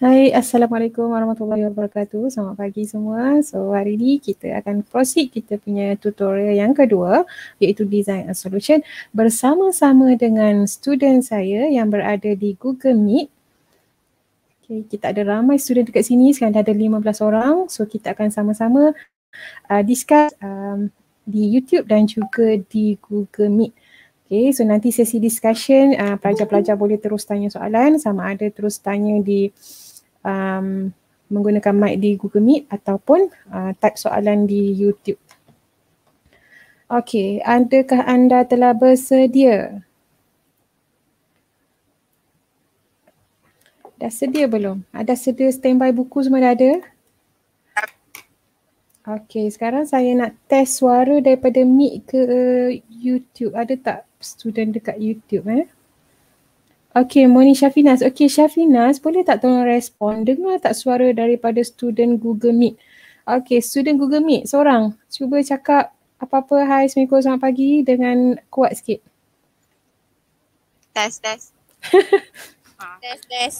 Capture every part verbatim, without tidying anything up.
Hai, Assalamualaikum warahmatullahi wabarakatuh. Selamat pagi semua. So hari ini kita akan proceed kita punya tutorial yang kedua, iaitu Design a Solution bersama-sama dengan student saya yang berada di Google Meet. Okay, kita ada ramai student dekat sini, sekarang dah ada lima belas orang. So kita akan sama-sama uh, discuss um, di YouTube dan juga di Google Meet. Okay, so nanti sesi discussion, uh, pelajar-pelajar boleh terus tanya soalan, sama ada terus tanya di Um, menggunakan mic di Google Meet ataupun uh, type soalan di YouTube. Okey, adakah anda telah bersedia? Dah sedia belum? Ada sedia standby buku semua dah ada? Okey, sekarang saya nak test suara daripada mic ke YouTube. Ada tak student dekat YouTube eh? Okey, Moni Syafinas. Okey, Syafinas, boleh tak tolong respon? Dengar tak suara daripada student Google Meet? Okey, student Google Meet, seorang. Cuba cakap apa-apa, hai, Assalamualaikum, selamat pagi dengan kuat sikit. Test, test. Test, test.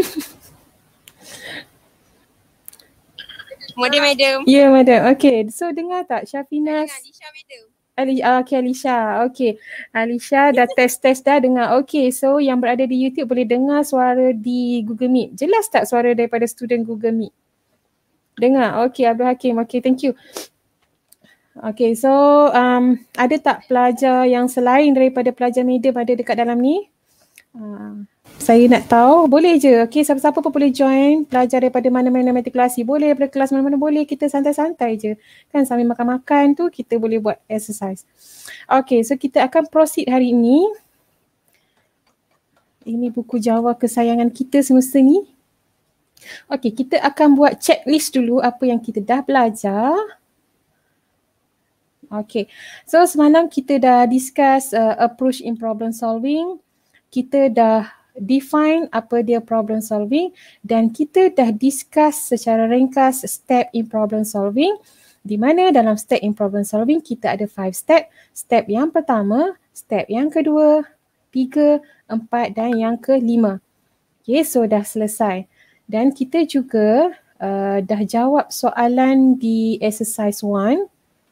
Model, madam. Ya, yeah, madam. Okey, so dengar tak Syafinas? Alisha, madam. Ali, uh, okay, Alisha. Okey. Alisha dah test-test dah dengar. Okey, so yang berada di YouTube boleh dengar suara di Google Meet. Jelas tak suara daripada student Google Meet? Dengar. Okey, Abdul Hakim. Okey, thank you. Okey, so um, ada tak pelajar yang selain daripada pelajar medium ada dekat dalam ni? Uh, saya nak tahu, boleh je. Okey, siapa-siapa pun boleh join, pelajar daripada mana-mana matrikulasi. Boleh daripada kelas mana-mana boleh, kita santai-santai je. Kan sambil makan-makan tu kita boleh buat exercise. Okey, so kita akan proceed hari ini. Ini buku Java kesayangan kita semasa ni. Okey, kita akan buat checklist dulu apa yang kita dah belajar. Okey, so semalam kita dah discuss uh, approach in problem solving. Kita dah define apa dia problem solving dan kita dah discuss secara ringkas step in problem solving, di mana dalam step in problem solving kita ada five step. Step yang pertama, step yang kedua, tiga, empat dan yang kelima. Okay, so dah selesai. Dan kita juga uh, dah jawab soalan di exercise one.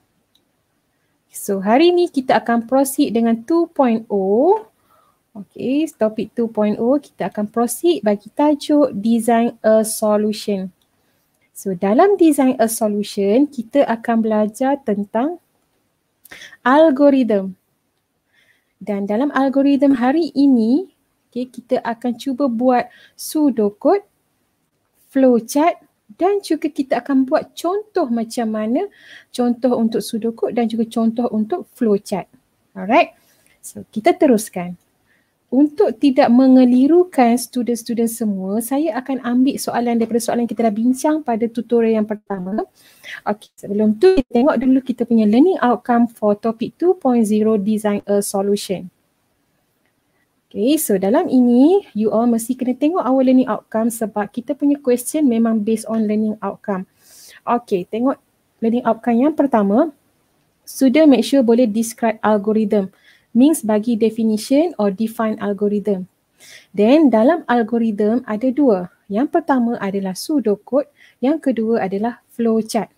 So hari ni kita akan proceed dengan two point oh. Okay, topik two point oh kita akan proceed bagi tajuk Design a Solution. So dalam Design a Solution kita akan belajar tentang algoritma. Dan dalam algoritma hari ini okay, kita akan cuba buat pseudocode, flowchart dan juga kita akan buat contoh macam mana contoh untuk pseudocode dan juga contoh untuk flowchart. Alright, so kita teruskan. Untuk tidak mengelirukan student-student semua, saya akan ambil soalan daripada soalan yang kita dah bincang pada tutorial yang pertama. Okey, sebelum tu kita tengok dulu kita punya learning outcome for topic two point oh Design a Solution. Okay, so dalam ini you all mesti kena tengok our learning outcome sebab kita punya question memang based on learning outcome. Okay, tengok learning outcome yang pertama. Student make sure boleh describe algorithm. Means bagi definition or define algorithm. Then dalam algorithm ada dua. Yang pertama adalah pseudocode, yang kedua adalah flowchart.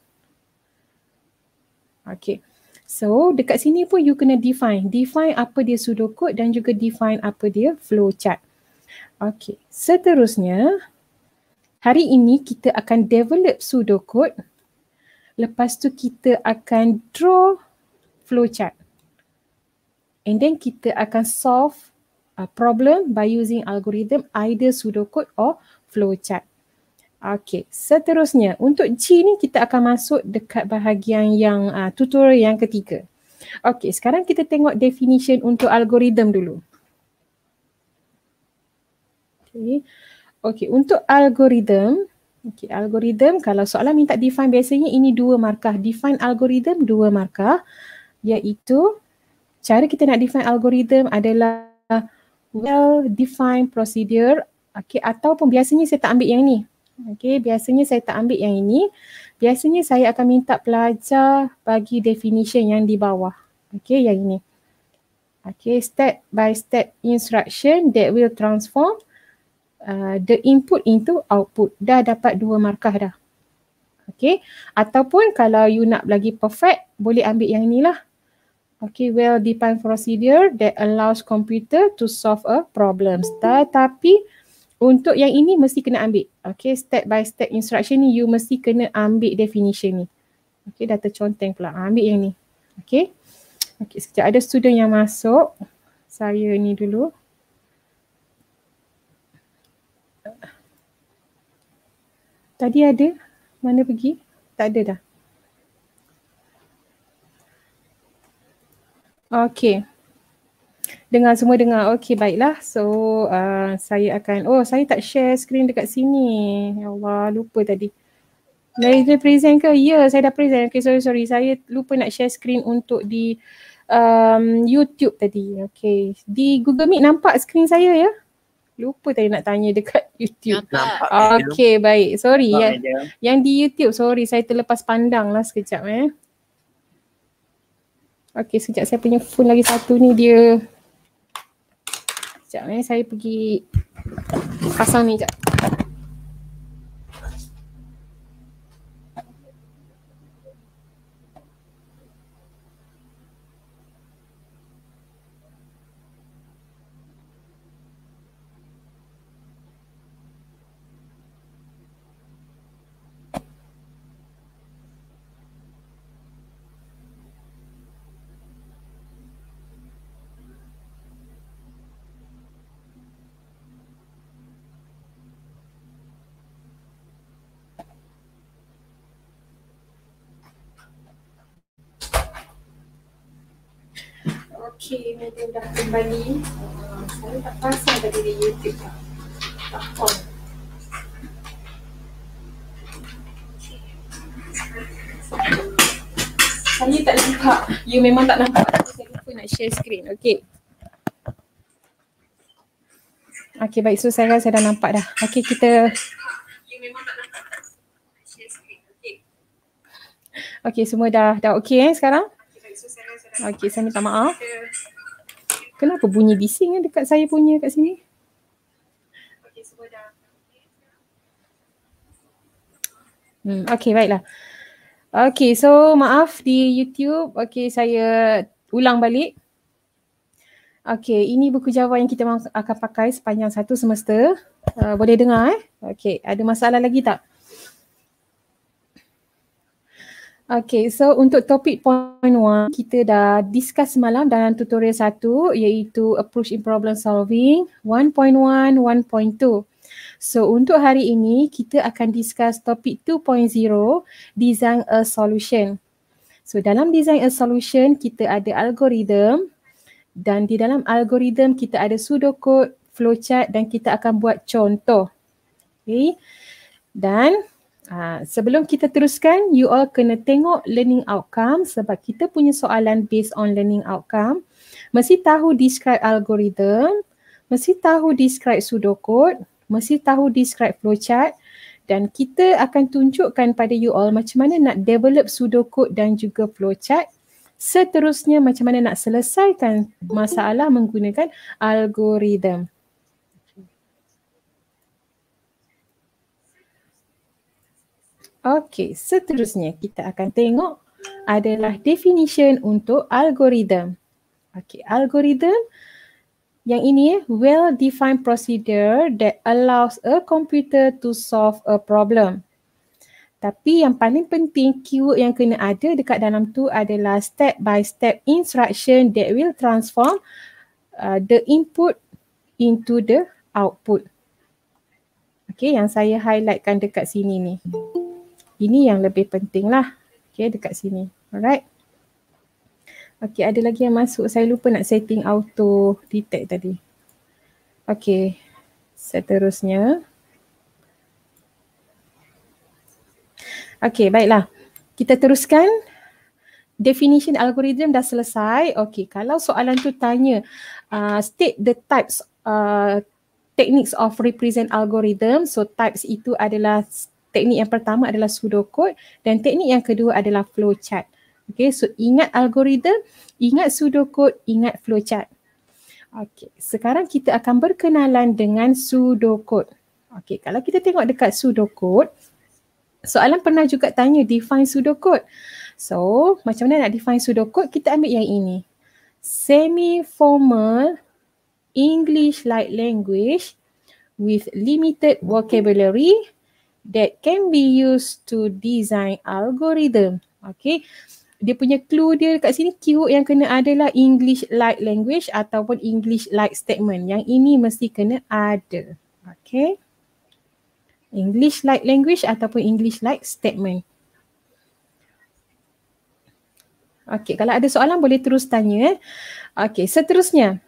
Okay. So dekat sini pun you kena define. Define apa dia pseudocode dan juga define apa dia flowchart. Okay. Seterusnya, hari ini kita akan develop pseudocode. Lepas tu kita akan draw flowchart. And then kita akan solve a problem by using algorithm either pseudocode or flowchart. Okay, seterusnya untuk G ni kita akan masuk dekat bahagian yang uh, tutorial yang ketiga. Okay, sekarang kita tengok definition untuk algorithm dulu. Okay, okay untuk algorithm, okay, algorithm kalau soalan minta define biasanya ini dua markah. Define algorithm dua markah, iaitu cara kita nak define algorithm adalah well-defined procedure, okay, ataupun biasanya saya tak ambil yang ni. Okay, biasanya saya tak ambil yang ini. Biasanya saya akan minta pelajar bagi definition yang di bawah. Okay, yang ini. Okay, step by step instruction that will transform uh, the input into output. Dah dapat dua markah dah. Okay, ataupun kalau you nak lagi perfect, boleh ambil yang ni lah. Okay, well-defined procedure that allows computer to solve a problem. Tetapi untuk yang ini mesti kena ambil. Okay, step by step instruction ni you mesti kena ambil definition ni. Okay, dah terconteng pula. Ambil yang ni. Okay. Okay, sekejap ada student yang masuk. Saya ni dulu. Tadi ada? Mana pergi? Tak ada dah. Okay. Dengar semua dengar. Okay, baiklah. So, uh, saya akan, oh saya tak share screen dekat sini. Ya Allah, lupa tadi. Dah dah present ke? Ya, yeah, saya dah present. Okay, sorry, sorry. Saya lupa nak share screen untuk di um, YouTube tadi. Okay. Di Google Meet nampak screen saya ya? Lupa tadi nak tanya dekat YouTube. Nampak. Okay, baik. Sorry. Nampak, yang, medium. yang di YouTube, sorry. Saya terlepas pandang lah sekejap eh. Okay, sekejap saya punya phone lagi satu ni dia. Sekejap eh, saya pergi pasang ni sekejap. Okay, medium dah kembali. Uh, saya tak pasang tadi di YouTube tak. Tak on. Saya tak nampak. You memang tak nampak. Saya lupa nak share screen. Okay. Okay, baik. So saya rasa saya dah nampak dah. Okay, kita. You memang tak nampak. Share screen. Okay. Okay, semua dah dah okay eh sekarang? Okay, saya minta maaf. Kenapa bunyi bising eh dekat saya punya kat sini? Okay, semua dah. Hmm, okay, baiklah. Okay, so maaf di YouTube. Okay, saya ulang balik. Okay, ini buku Java yang kita akan pakai sepanjang satu semester. Uh, boleh dengar eh? Okay, ada masalah lagi tak? Okay, so untuk topik point one, kita dah discuss semalam dalam tutorial satu iaitu approach in problem solving one point one, one point two. So untuk hari ini, kita akan discuss topik two point zero, design a solution. So dalam design a solution, kita ada algorithm dan di dalam algorithm kita ada pseudocode, flowchart dan kita akan buat contoh. Okay, dan Uh, sebelum kita teruskan, you all kena tengok learning outcome sebab kita punya soalan based on learning outcome. Mesti tahu describe algorithm, mesti tahu describe pseudocode, mesti tahu describe flowchart dan kita akan tunjukkan pada you all macam mana nak develop pseudocode dan juga flowchart. Seterusnya macam mana nak selesaikan masalah menggunakan algorithm. Okey, seterusnya kita akan tengok adalah definition untuk algorithm. Okey, algorithm yang ini well-defined procedure that allows a computer to solve a problem. Tapi yang paling penting keyword yang kena ada dekat dalam tu adalah step by step instruction that will transform uh, the input into the output. Okey, yang saya highlightkan dekat sini ni. Ini yang lebih penting lah. Okay, dekat sini. Alright. Okay, ada lagi yang masuk. Saya lupa nak setting auto detect tadi. Okay, seterusnya. Okay, baiklah. Kita teruskan. Definition algorithm dah selesai. Okay, kalau soalan tu tanya uh, state the types uh, techniques of represent algorithm. So types itu adalah teknik yang pertama adalah pseudocode dan teknik yang kedua adalah flowchart. Okay, so ingat algorithm, ingat pseudocode, ingat flowchart. Okey, sekarang kita akan berkenalan dengan pseudocode. Okey, kalau kita tengok dekat pseudocode, soalan pernah juga tanya define pseudocode. So, macam mana nak define pseudocode? Kita ambil yang ini. Semi-formal English-like language with limited vocabulary that can be used to design algorithm. Okay, dia punya clue dia kat sini, keyword yang kena adalah English-like language ataupun English-like statement. Yang ini mesti kena ada. Okay, English-like language ataupun English-like statement. Okay, kalau ada soalan boleh terus tanya. Okay, seterusnya.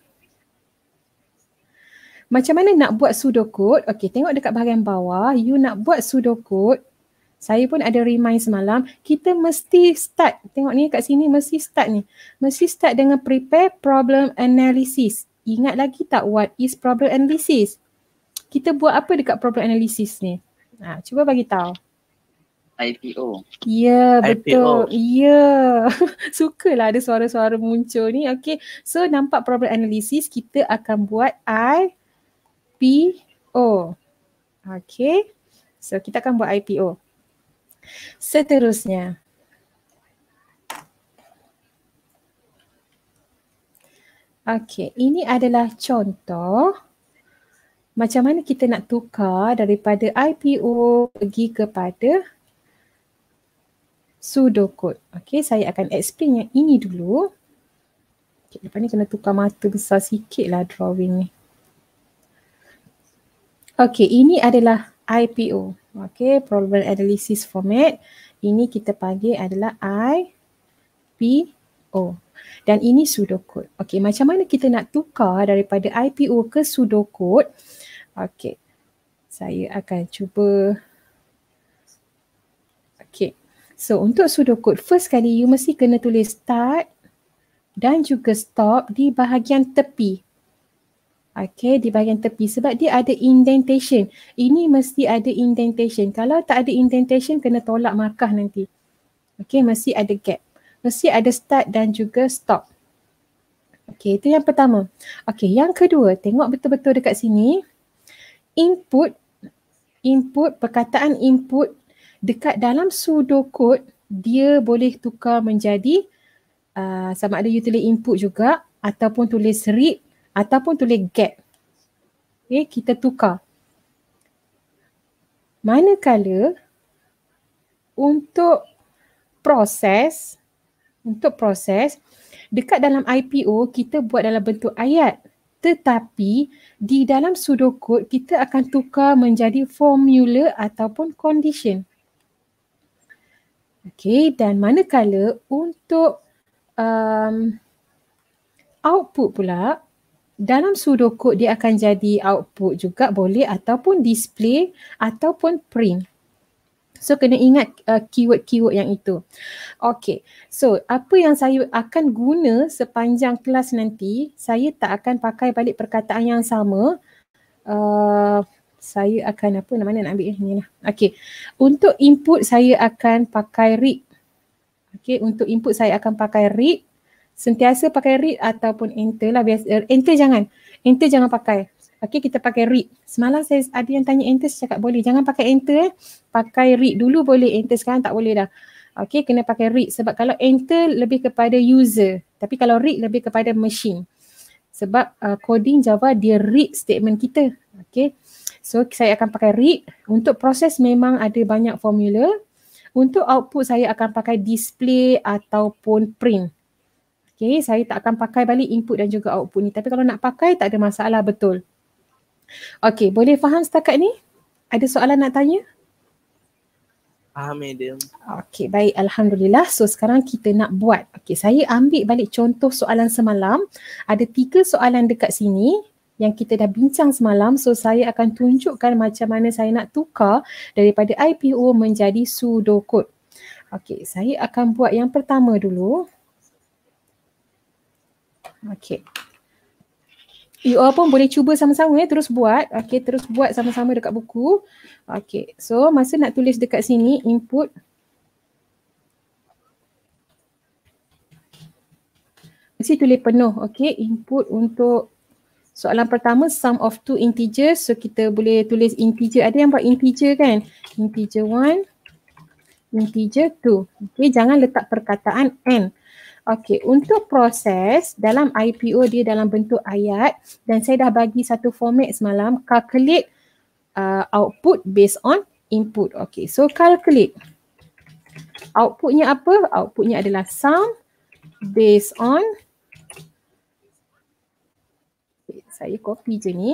Macam mana nak buat pseudocode? Okay, tengok dekat bahagian bawah. You nak buat pseudocode. Saya pun ada remind semalam. Kita mesti start. Tengok ni kat sini mesti start ni. Mesti start dengan prepare problem analysis. Ingat lagi tak what is problem analysis? Kita buat apa dekat problem analysis ni? Ha, cuba bagi tahu. I P O. Ya, betul. I P O. Ya. Sukalah ada suara-suara muncul ni. Okay. So, nampak problem analysis, kita akan buat I P O. Okay. So, kita akan buat I P O. Seterusnya. Okay. Ini adalah contoh macam mana kita nak tukar daripada I P O pergi kepada pseudocode. Okay, saya akan explain yang ini dulu. Okay, lepas ni kena tukar mata besar sikit lah drawing ni. Okay, ini adalah I P O. Okay, problem analysis format. Ini kita panggil adalah I P O. Dan ini pseudocode. Okay, macam mana kita nak tukar daripada I P O ke pseudocode? Okay, saya akan cuba. Okay. So, untuk pseudocode, first kali you mesti kena tulis start dan juga stop di bahagian tepi. Okay, di bahagian tepi sebab dia ada indentation. Ini mesti ada indentation. Kalau tak ada indentation, kena tolak markah nanti. Okay, mesti ada gap. Mesti ada start dan juga stop. Okay, itu yang pertama. Okay, yang kedua, tengok betul-betul dekat sini. Input, input, perkataan input dekat dalam pseudocode dia boleh tukar menjadi uh, sama ada you tulis input juga ataupun tulis read ataupun tulis get. Okay, kita tukar. Manakala untuk proses, untuk proses dekat dalam I P O kita buat dalam bentuk ayat. Tetapi di dalam pseudocode kita akan tukar menjadi formula ataupun condition. Okay, dan manakala untuk um, output pula, dalam pseudocode dia akan jadi output juga boleh ataupun display ataupun print. So, kena ingat uh, keyword-keyword yang itu. Okay, so apa yang saya akan guna sepanjang kelas nanti, saya tak akan pakai balik perkataan yang sama. Uh, Saya akan apa nama nak ambil ni lah. Okay. Untuk input saya akan pakai read. Okay. Untuk input saya akan pakai read. Sentiasa pakai read ataupun enter lah. Biasa, enter jangan. Enter jangan pakai. Okay, kita pakai read. Semalam saya ada yang tanya enter, saya cakap boleh. Jangan pakai enter eh. Pakai read dulu boleh. Enter sekarang tak boleh dah. Okay, kena pakai read. Sebab kalau enter lebih kepada user. Tapi kalau read lebih kepada machine. Sebab uh, coding Java dia read statement kita. Okay. So, saya akan pakai read. Untuk proses memang ada banyak formula. Untuk output saya akan pakai display ataupun print. Okay, saya tak akan pakai balik input dan juga output ni. Tapi kalau nak pakai tak ada masalah, betul. Okay, boleh faham setakat ni? Ada soalan nak tanya? Faham, madam. Okay, baik. Alhamdulillah. So, sekarang kita nak buat. Okay, saya ambil balik contoh soalan semalam. Ada tiga soalan dekat sini yang kita dah bincang semalam. So, saya akan tunjukkan macam mana saya nak tukar daripada I P O menjadi pseudocode. Okay, saya akan buat yang pertama dulu. Okay. You all pun boleh cuba sama-sama ya, terus buat. Okay, terus buat sama-sama dekat buku. Okay, so masa nak tulis dekat sini, input. Mesti tulis penuh, okay. Input untuk Soalan pertama, sum of two integers. So kita boleh tulis integer. Ada yang buat integer kan? Integer one, integer two. Okay, jangan letak perkataan n. Okay, untuk proses dalam I P O dia dalam bentuk ayat dan saya dah bagi satu format semalam, calculate uh, output based on input. Okay, so calculate. Outputnya apa? Outputnya adalah sum based on, okay, saya copy je ni.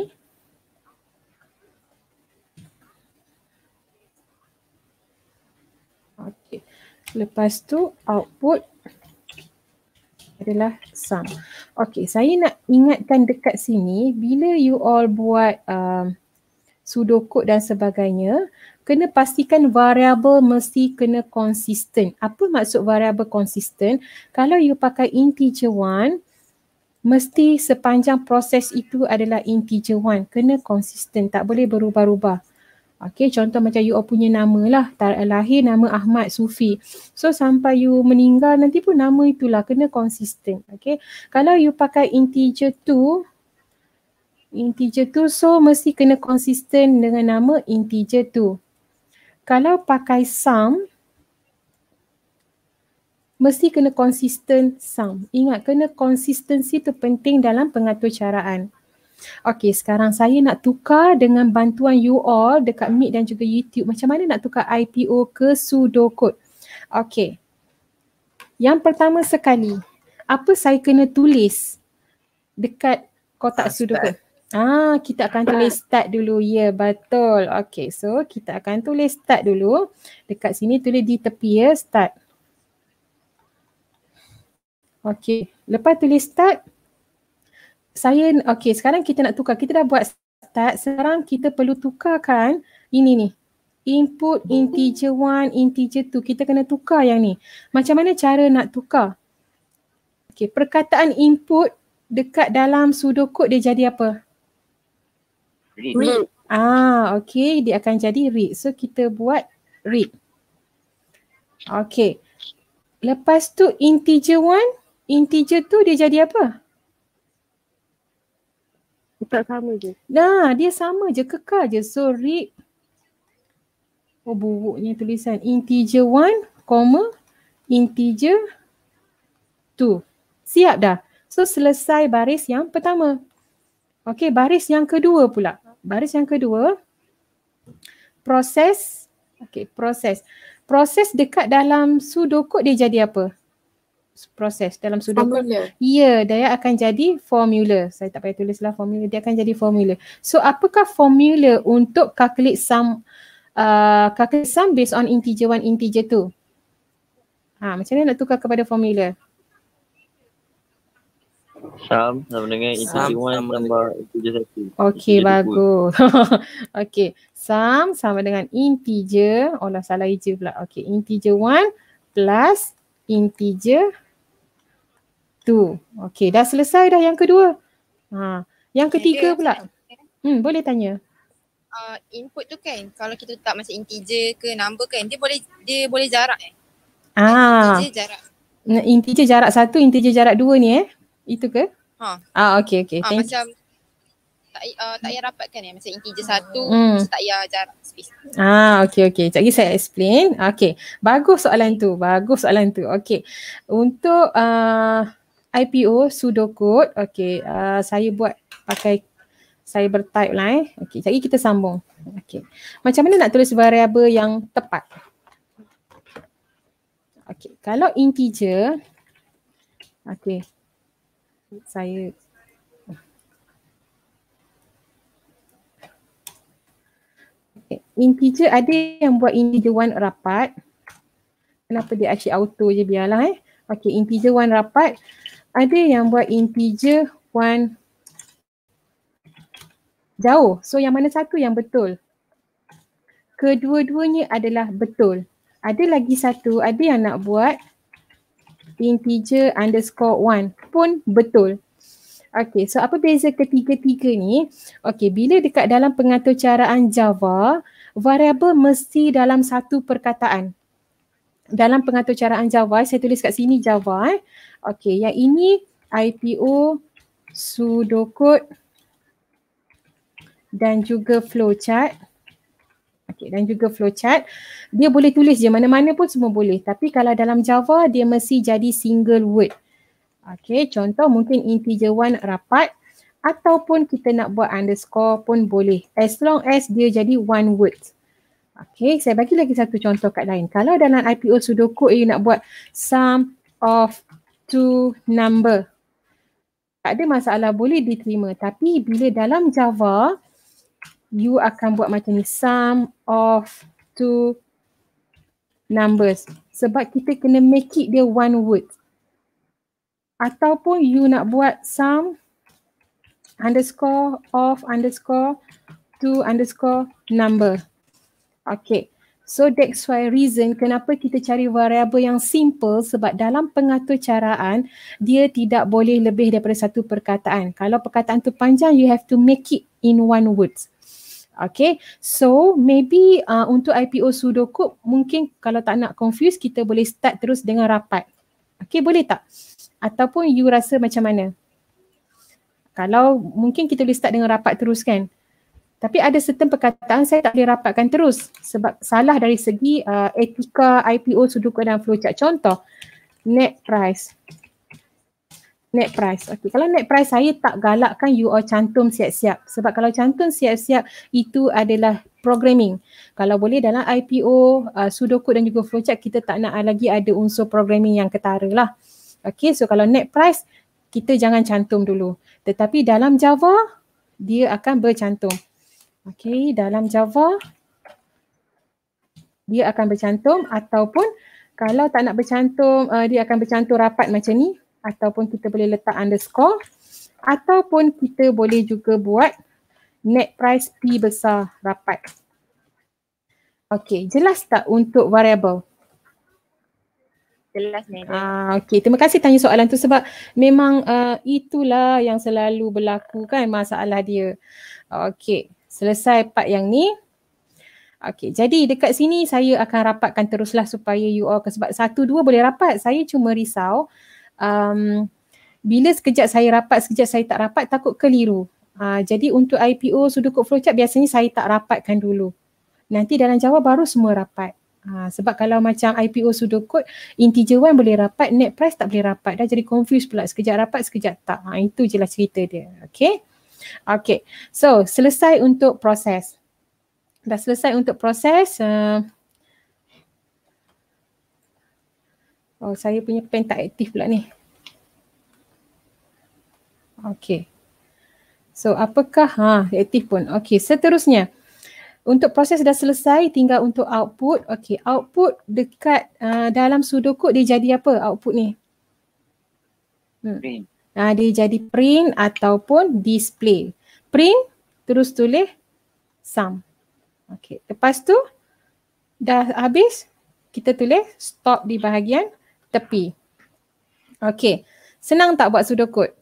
Okay, lepas tu output adalah sum. Okay, saya nak ingatkan dekat sini, bila you all buat um, pseudocode dan sebagainya, kena pastikan variable mesti kena konsisten. Apa maksud variable konsisten? Kalau you pakai integer one, mesti sepanjang proses itu adalah integer one. Kena konsisten, tak boleh berubah-ubah. Okay, contoh macam you all punya nama lah, lahir nama Ahmad Sufi. So sampai you meninggal nanti pun nama itulah, kena konsisten. Okay, kalau you pakai integer two, integer two, so mesti kena konsisten dengan nama integer two. Kalau pakai sum, mesti kena konsisten sum. Ingat, kena konsistensi tu penting dalam pengaturcaraan. Okey, sekarang saya nak tukar dengan bantuan you all dekat Meet dan juga YouTube. Macam mana nak tukar I P O ke pseudocode? Okey. Yang pertama sekali, apa saya kena tulis dekat kotak pseudocode? Ah, kita akan tulis start dulu. Ya, yeah, betul. Okey, so kita akan tulis start dulu. Dekat sini tulis di tepi ya, start. Okey, lepas tulis start, saya, okey, sekarang kita nak tukar. Kita dah buat start. Sekarang kita perlu tukarkan ini ni. Input integer one, integer two. Kita kena tukar yang ni. Macam mana cara nak tukar? Okey, perkataan input dekat dalam pseudocode dia jadi apa? Read. Ah, okey, dia akan jadi read. So kita buat read. Okey. Lepas tu integer one, integer two dia jadi apa? Tak sama je. Nah, dia sama je, kekal je. So read. Oh, buruknya tulisan. Integer one, comma, integer two. Siap dah. So selesai baris yang pertama. Okey, baris yang kedua pula. Baris yang kedua. Proses. Okey, proses. Proses dekat dalam pseudocode dia jadi apa? Proses dalam pseudocode. Ya, dia akan jadi formula. Saya tak payah tulislah formula, dia akan jadi formula. So apakah formula untuk calculate sum uh, calculate sum based on integer one, integer two? Ha, macam mana nak tukar kepada formula? Sum sama dengan integer one tambah integer satu. Okey, bagus. Okey, sum sama dengan integer, oh lah salah hija pula. Okey, integer one plus integer two. Okey, dah selesai dah yang kedua. Ha, yang ketiga pula. Hmm, boleh tanya. Uh, input tu kan, kalau kita letak macam integer ke number kan, dia boleh dia boleh jarak eh. Ah. Integer jarak. Integer jarak satu, integer jarak dua ni eh. Itu ke? Ha. Ah, okey okey. Ha, macam tak uh, tak payah rapatkan eh, macam integer satu, Hmm. tak payah jarak space. Ah, okey okey. Sekejap lagi saya explain. Okey. Bagus soalan tu. Bagus soalan tu. Okey. Untuk uh, I P O pseudocode, okey, uh, saya buat pakai saya bertype lah eh. Okey, sekejap lagi kita sambung. Okey. Macam mana nak tulis variable yang tepat? Okey, kalau integer, okey. Saya okay. Integer ada yang buat integer one rapat. Kenapa dia actually auto je, biarlah eh. Okey, integer one rapat. Ada yang buat integer one jauh. So yang mana satu yang betul? Kedua-duanya adalah betul. Ada lagi satu, ada yang nak buat integer underscore one pun betul. Okey, so apa beza ketiga-tiga ni? Okey, bila dekat dalam pengaturcaraan Java, variable mesti dalam satu perkataan. Dalam pengaturcaraan Java, saya tulis kat sini Java eh. Okey, yang ini I P O pseudocode dan juga flowchart. Okay, dan juga flowchart. Dia boleh tulis je mana-mana pun semua boleh. Tapi kalau dalam Java dia mesti jadi single word. Okay, contoh mungkin integer one rapat ataupun kita nak buat underscore pun boleh. As long as dia jadi one word. Okay, saya bagi lagi satu contoh kat lain. Kalau dalam I P O pseudocode you nak buat sum of two number. Tak ada masalah, boleh diterima. Tapi bila dalam Java, you akan buat macam ni. Sum of two numbers. Sebab kita kena make it dia one word. Ataupun you nak buat sum underscore of underscore two underscore number. Okay. So that's why reason kenapa kita cari variable yang simple, sebab dalam pengaturcaraan dia tidak boleh lebih daripada satu perkataan. Kalau perkataan tu panjang, you have to make it in one word. Okay, so maybe uh, untuk I P O pseudocode mungkin kalau tak nak confuse, kita boleh start terus dengan rapat. Okay, boleh tak? Ataupun you rasa macam mana? Kalau mungkin kita boleh start dengan rapat terus kan? Tapi ada certain perkataan saya tak boleh rapatkan terus sebab salah dari segi uh, etika I P O pseudocode dan flowchart. Contoh, net price. Net price. Okay. Kalau net price saya tak galakkan you all cantum siap-siap. Sebab kalau cantum siap-siap itu adalah programming. Kalau boleh dalam I P O, uh, pseudocode dan juga flowchart kita tak nak lagi ada unsur programming yang ketara lah. Okay, so kalau net price kita jangan cantum dulu. Tetapi dalam Java dia akan bercantum. Okay, dalam Java dia akan bercantum ataupun kalau tak nak bercantum uh, dia akan bercantum rapat macam ni ataupun kita boleh letak underscore ataupun kita boleh juga buat net price P besar rapat. Okay, jelas tak untuk variable? Jelas ni. Ah, okay, terima kasih tanya soalan tu sebab memang uh, itulah yang selalu berlaku kan masalah dia. Okay. Selesai part yang ni. Okey, jadi dekat sini saya akan rapatkan teruslah supaya you all, sebab satu dua boleh rapat. Saya cuma risau um, bila sekejap saya rapat, sekejap saya tak rapat, takut keliru. Uh, jadi untuk I P O pseudocode flowchart biasanya saya tak rapatkan dulu. Nanti dalam Java baru semua rapat. Uh, sebab kalau macam I P O pseudocode, integer one boleh rapat, net price tak boleh rapat. Dah jadi confused pula, sekejap rapat, sekejap tak. Uh, itu je lah cerita dia. Okey. Okay, so selesai untuk proses. Dah selesai untuk proses. Uh, oh, saya punya pen tak aktif pula ni. Okay. So, apakah? Ha, aktif pun. Okay, seterusnya. Untuk proses dah selesai, tinggal untuk output. Okay, output dekat uh, dalam pseudocode dia jadi apa output ni? Hmm. Print. Uh, dia jadi print ataupun display. Print, terus tulis sum. Okay, lepas tu dah habis, kita tulis stop di bahagian tepi. Okay, senang tak buat pseudocode?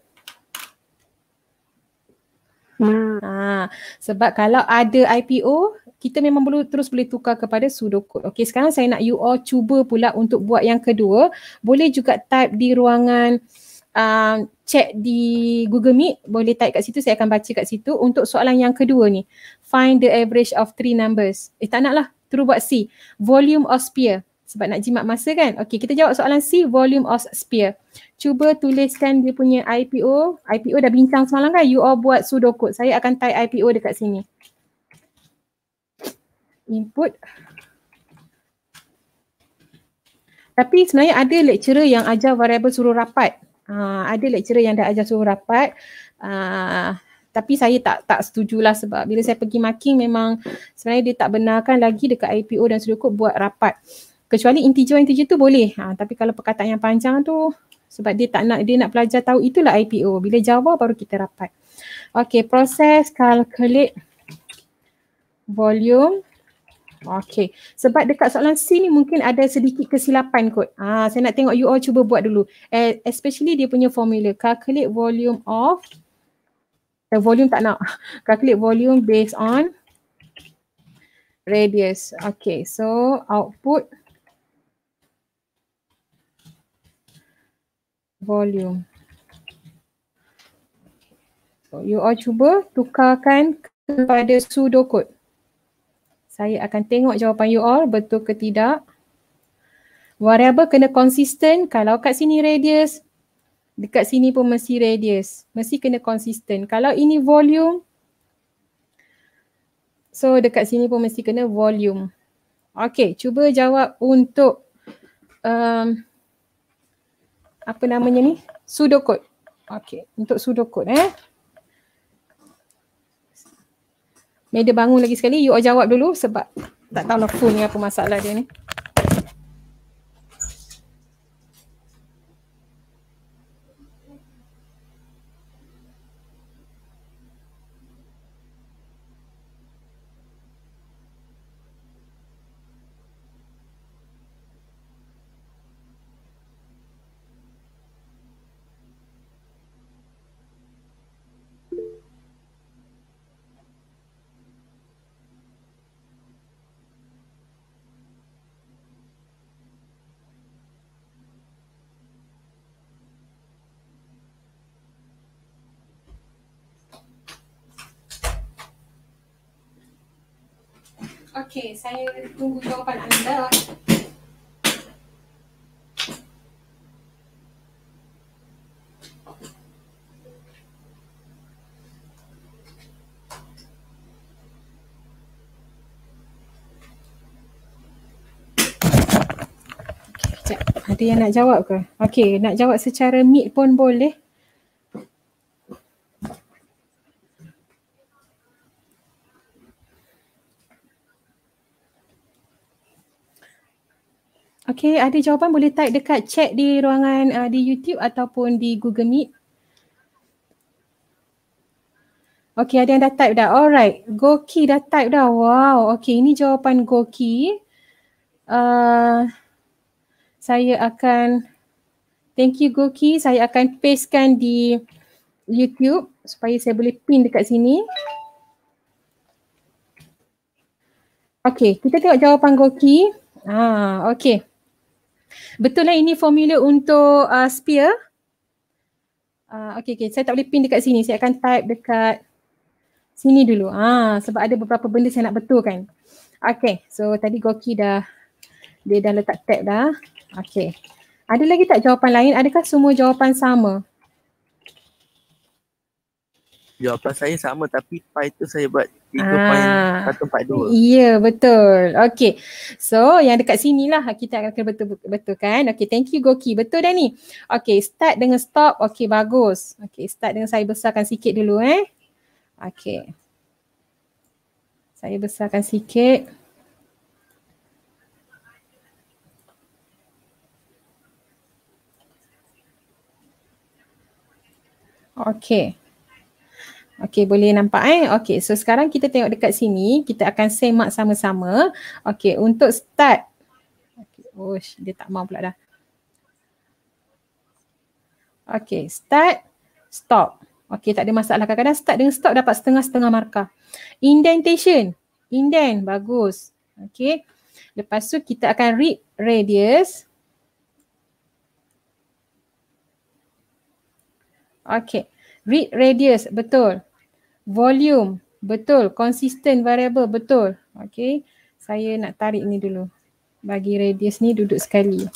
Hmm. Ha, sebab kalau ada I P O, kita memang boleh terus boleh tukar kepada pseudocode. Okay, sekarang saya nak you all cuba pula untuk buat yang kedua. Boleh juga type di ruangan Uh, check di Google Meet, boleh type kat situ, saya akan baca kat situ. Untuk soalan yang kedua ni, find the average of three numbers. Eh tak nak lah, terus buat C, volume of sphere. Sebab nak jimat masa kan. Okay, kita jawab soalan C, volume of sphere. Cuba tuliskan dia punya I P O. I P O dah bincang semalam kan, you all buat pseudocode. Saya akan type I P O dekat sini. Input. Tapi sebenarnya ada lecturer yang ajar variable suruh rapat. Uh, ada lecturer yang dah ajar suruh rapat, uh, tapi saya tak tak setujulah sebab bila saya pergi marking memang sebenarnya dia tak benarkan lagi dekat I P O dan pseudocode buat rapat. Kecuali integer-integer tu boleh, uh, tapi kalau perkataan yang panjang tu sebab dia tak nak, dia nak pelajar tahu itulah I P O. Bila Java baru kita rapat. Okay, proses calculate volume. Okay, sebab dekat soalan C ni mungkin ada sedikit kesilapan kot. Ah, saya nak tengok you all cuba buat dulu. Eh, especially dia punya formula. Calculate volume of, eh, volume tak nak. Calculate volume based on radius. Okay, so output volume. So you all cuba tukarkan kepada pseudocode. Saya akan tengok jawapan you all betul ke tidak. Variable kena konsisten. Kalau kat sini radius, dekat sini pun mesti radius. Mesti kena konsisten. Kalau ini volume, so dekat sini pun mesti kena volume. Okey, cuba jawab untuk um, apa namanya ni? Pseudocode. Okey, untuk pseudocode eh. Meda bangun lagi sekali, you all jawab dulu sebab tak tahu lah phone ni apa masalah dia ni. Okey, saya tunggu jawapan anda. Sekejap, ada yang nak jawab ke? Okey, nak jawab secara meet pun boleh. Okey, ada jawapan boleh type dekat chat di ruangan uh, di YouTube ataupun di Google Meet. Okey, ada yang dah type dah. Alright, Goki dah type dah. Wow, okey, ini jawapan Goki. Uh, saya akan, thank you Goki, saya akan pastekan di YouTube supaya saya boleh pin dekat sini. Okey, kita tengok jawapan Goki. Ah, okey. Betul lah ini formula untuk uh, sphere. Uh, okey, okey, saya tak boleh pin dekat sini. Saya akan type dekat sini dulu. Ah, sebab ada beberapa benda saya nak betulkan. Okey, so tadi Goki dah, dia dah letak tab dah. Okey. Ada lagi tak jawapan lain? Adakah semua jawapan sama? Jawapan saya sama tapi pi tu saya buat tiga kosong satu empat dua. Ya, betul. Okey. So, yang dekat sini lah kita akan betul-betul kan. Okey, thank you Goki. Betul dah ni. Okey, start dengan stop. Okey, bagus. Okey, start dengan saya besarkan sikit dulu eh. Okey. Saya besarkan sikit. Okey. Okey, boleh nampak eh. Okey, so sekarang kita tengok dekat sini, kita akan semak sama-sama. Okey, untuk start. Okay. Oh, dia tak mau pula dah. Okey, start, stop. Okey, tak ada masalah. Kadang-kadang start dengan stop dapat setengah-setengah markah. Indentation. Indent, bagus. Okey. Lepas tu kita akan read radius. Okey. Read radius, betul. Volume, betul. Consistent variable, betul. Okey, saya nak tarik ni dulu. Bagi radius ni duduk sekali.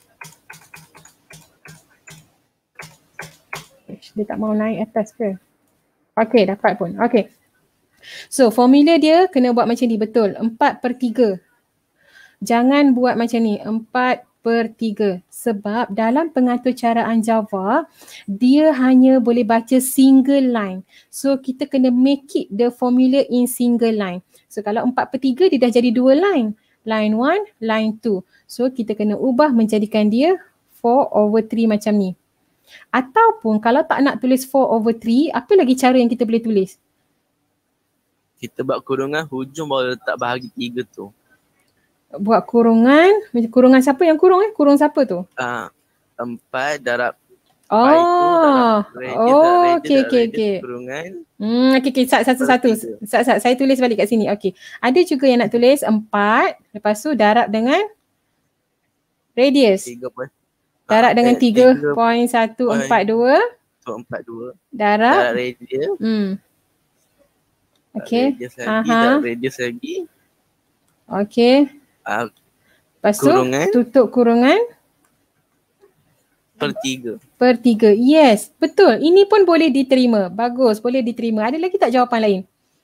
Dia tak mau naik atas ke? Okey, dapat pun. Okey. So, formula dia kena buat macam ni, betul. empat per tiga. Jangan buat macam ni, empat per tiga. Sebab dalam pengaturcaraan Java, dia hanya boleh baca single line. So kita kena make it the formula in single line. So kalau empat per tiga dia dah jadi dua line. Line one, line two. So kita kena ubah menjadikan dia four over three macam ni. Ataupun kalau tak nak tulis four over three, apa lagi cara yang kita boleh tulis? Kita buat kurungan hujung baru letak bahagi tiga tu. Buat kurungan, kurungan siapa yang kurung eh? Kurung siapa tu? Ah, uh, empat darab oh. pi tu darab radius, oh, okey okey okey. Kurungan. Hmm, okey okey, satu-satu. Sat, saya tulis balik kat sini. Okey. Ada juga yang nak tulis empat, lepas tu darab dengan radius. tiga point. Darab ah, dengan tiga kosong satu empat dua. empat dua. Darab, darab radius. Hmm. Okey. Radius lagi, Aha. tak radius lagi. Okey. Ah, Lepas tu Kurungan. tutup kurungan per tiga. per tiga. Yes, betul. Ini pun boleh diterima. Bagus, boleh diterima. Ada lagi tak jawapan lain?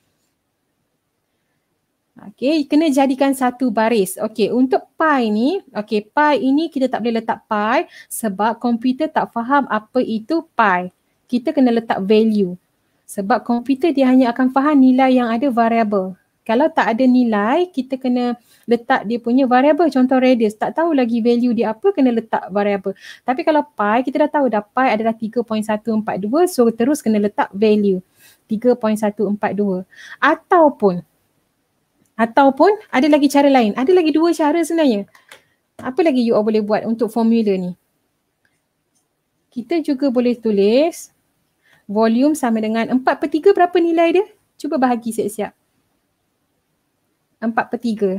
Okey, kena jadikan satu baris. Okey, untuk pi ni, okey, pi ini kita tak boleh letak pi sebab komputer tak faham apa itu pi. Kita kena letak value. Sebab komputer dia hanya akan faham nilai yang ada variable. Kalau tak ada nilai, kita kena letak dia punya variable. Contoh radius, tak tahu lagi value dia apa, kena letak variable. Tapi kalau pi, kita dah tahu dah pi adalah tiga perpuluhan satu empat dua, so terus kena letak value tiga perpuluhan satu empat dua. Ataupun Ataupun ada lagi cara lain. Ada lagi dua cara sebenarnya. Apa lagi you all boleh buat untuk formula ni? Kita juga boleh tulis volume sama dengan empat per tiga berapa nilai dia? Cuba bahagi siap-siap. empat per tiga.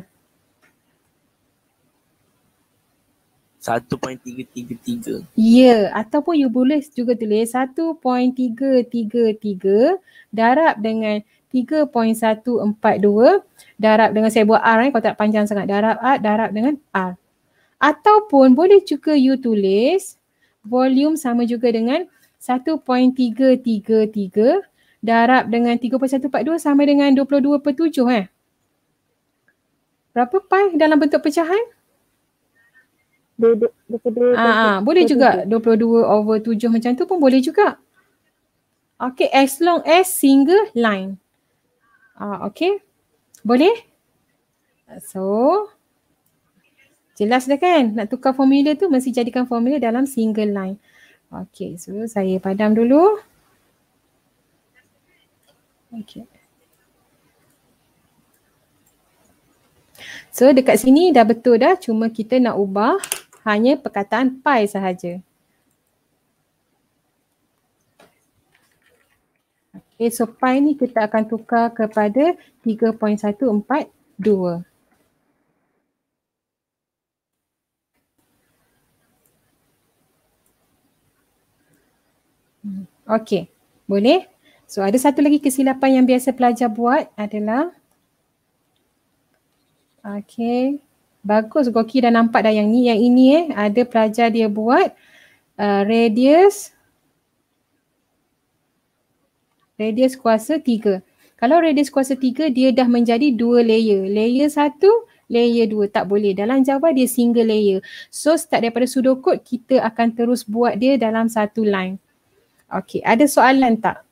satu perpuluhan tiga tiga tiga. Ya, ataupun you boleh juga tulis satu perpuluhan tiga tiga tiga darab dengan tiga perpuluhan satu empat dua darab dengan, saya buat R eh, kalau tak panjang sangat, darab R darab dengan R. Ataupun boleh juga you tulis volume sama juga dengan satu perpuluhan tiga tiga tiga darab dengan tiga perpuluhan satu empat dua sama dengan dua puluh dua per tujuh eh. Berapa pi dalam bentuk pecahan? Ah, ah, boleh juga dua puluh dua over tujuh macam tu pun boleh juga. Okay, as long as single line. Ah, okay. Boleh? So, jelas dah kan? Nak tukar formula tu mesti jadikan formula dalam single line. Okay, so saya padam dulu. Okay. So dekat sini dah betul dah, cuma kita nak ubah hanya perkataan pi sahaja. Okay, so pi ni kita akan tukar kepada tiga perpuluhan satu empat dua. Okay, boleh? So ada satu lagi kesilapan yang biasa pelajar buat adalah, okay, bagus Goki dah nampak dah yang ni, yang ini eh, ada pelajar dia buat uh, radius Radius kuasa tiga. Kalau radius kuasa tiga, dia dah menjadi dua layer. Layer satu, layer dua. Tak boleh. Dalam Java dia single layer. So start daripada pseudocode, kita akan terus buat dia dalam satu line. Okay, ada soalan tak?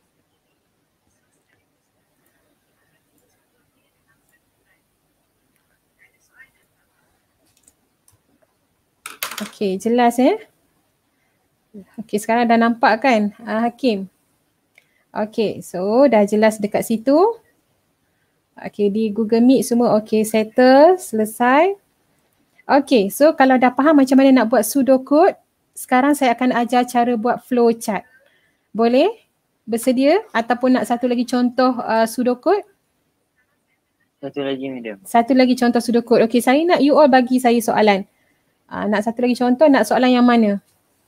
Okay, jelas eh? Okay, sekarang dah nampak kan uh, Hakim? Okay, so dah jelas dekat situ. Okay, di Google Meet semua okay, settle, selesai. Okay, so kalau dah faham macam mana nak buat pseudocode, sekarang saya akan ajar cara buat flowchart. Boleh? Bersedia? Ataupun nak satu lagi contoh uh, pseudocode? Satu lagi medium. Satu lagi contoh pseudocode. Okay, saya nak you all bagi saya soalan. Uh, nak satu lagi contoh, nak soalan yang mana?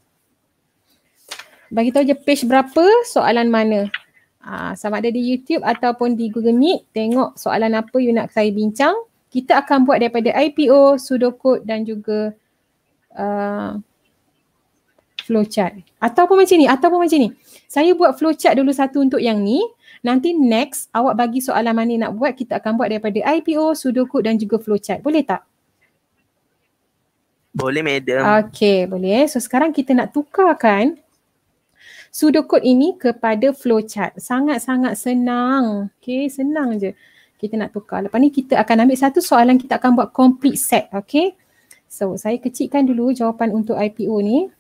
Bagi tahu je page berapa, soalan mana. Uh, sama ada di YouTube ataupun di Google Meet, tengok soalan apa you nak saya bincang. Kita akan buat daripada I P O, pseudocode dan juga uh, flowchart. Ataupun macam ni, ataupun macam ni. Saya buat flowchart dulu satu untuk yang ni. Nanti next, awak bagi soalan mana nak buat, kita akan buat daripada I P O, pseudocode dan juga flowchart. Boleh tak? Boleh, madam. Okay, boleh. So sekarang kita nak tukarkan pseudocode ini kepada flowchart. Sangat-sangat senang. Okay, senang je. Kita nak tukar. Lepas ni kita akan ambil satu soalan, kita akan buat complete set. Okay. So, saya kecilkan dulu jawapan untuk I P O ni.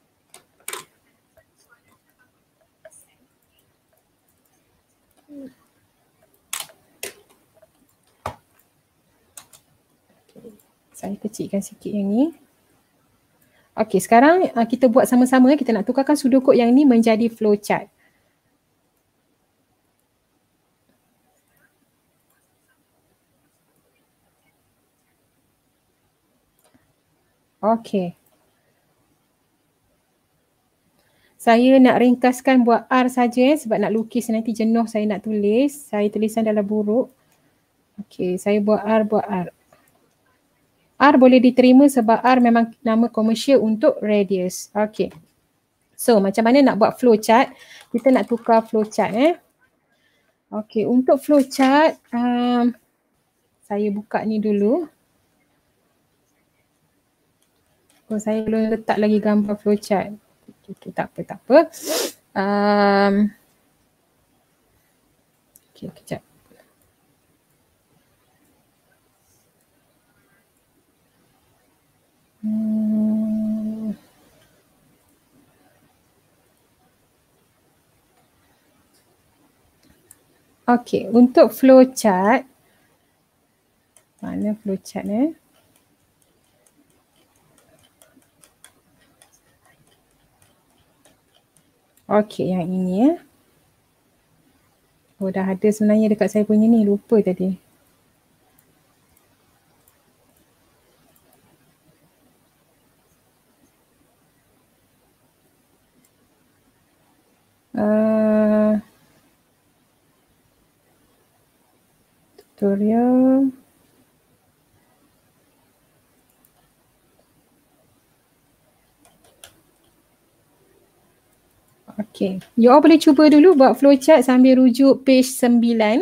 Saya kecilkan sikit yang ni. Okey, sekarang uh, kita buat sama-sama. Kita nak tukarkan pseudocode yang ni menjadi flowchart. Okey. Saya nak ringkaskan buat R saja eh, sebab nak lukis nanti jenuh saya nak tulis. Saya tulisan dalam buruk. Okey, saya buat R, buat R. R boleh diterima sebab R memang nama komersial untuk radius. Okey. So, macam mana nak buat flowchart? Kita nak tukar flowchart eh. Okey, untuk flowchart, um, saya buka ni dulu. Oh, saya belum letak lagi gambar flowchart. Okay, okay, tak apa, tak apa. Um, okay, kejap. Hmm. Okay, untuk flowchart. Mana flowchart eh? Okey, yang ini ya. Oh, dah ada sebenarnya dekat saya punya ni. Lupa tadi. Uh, tutorial. Okay, you all boleh cuba dulu buat flowchart sambil rujuk page sembilan.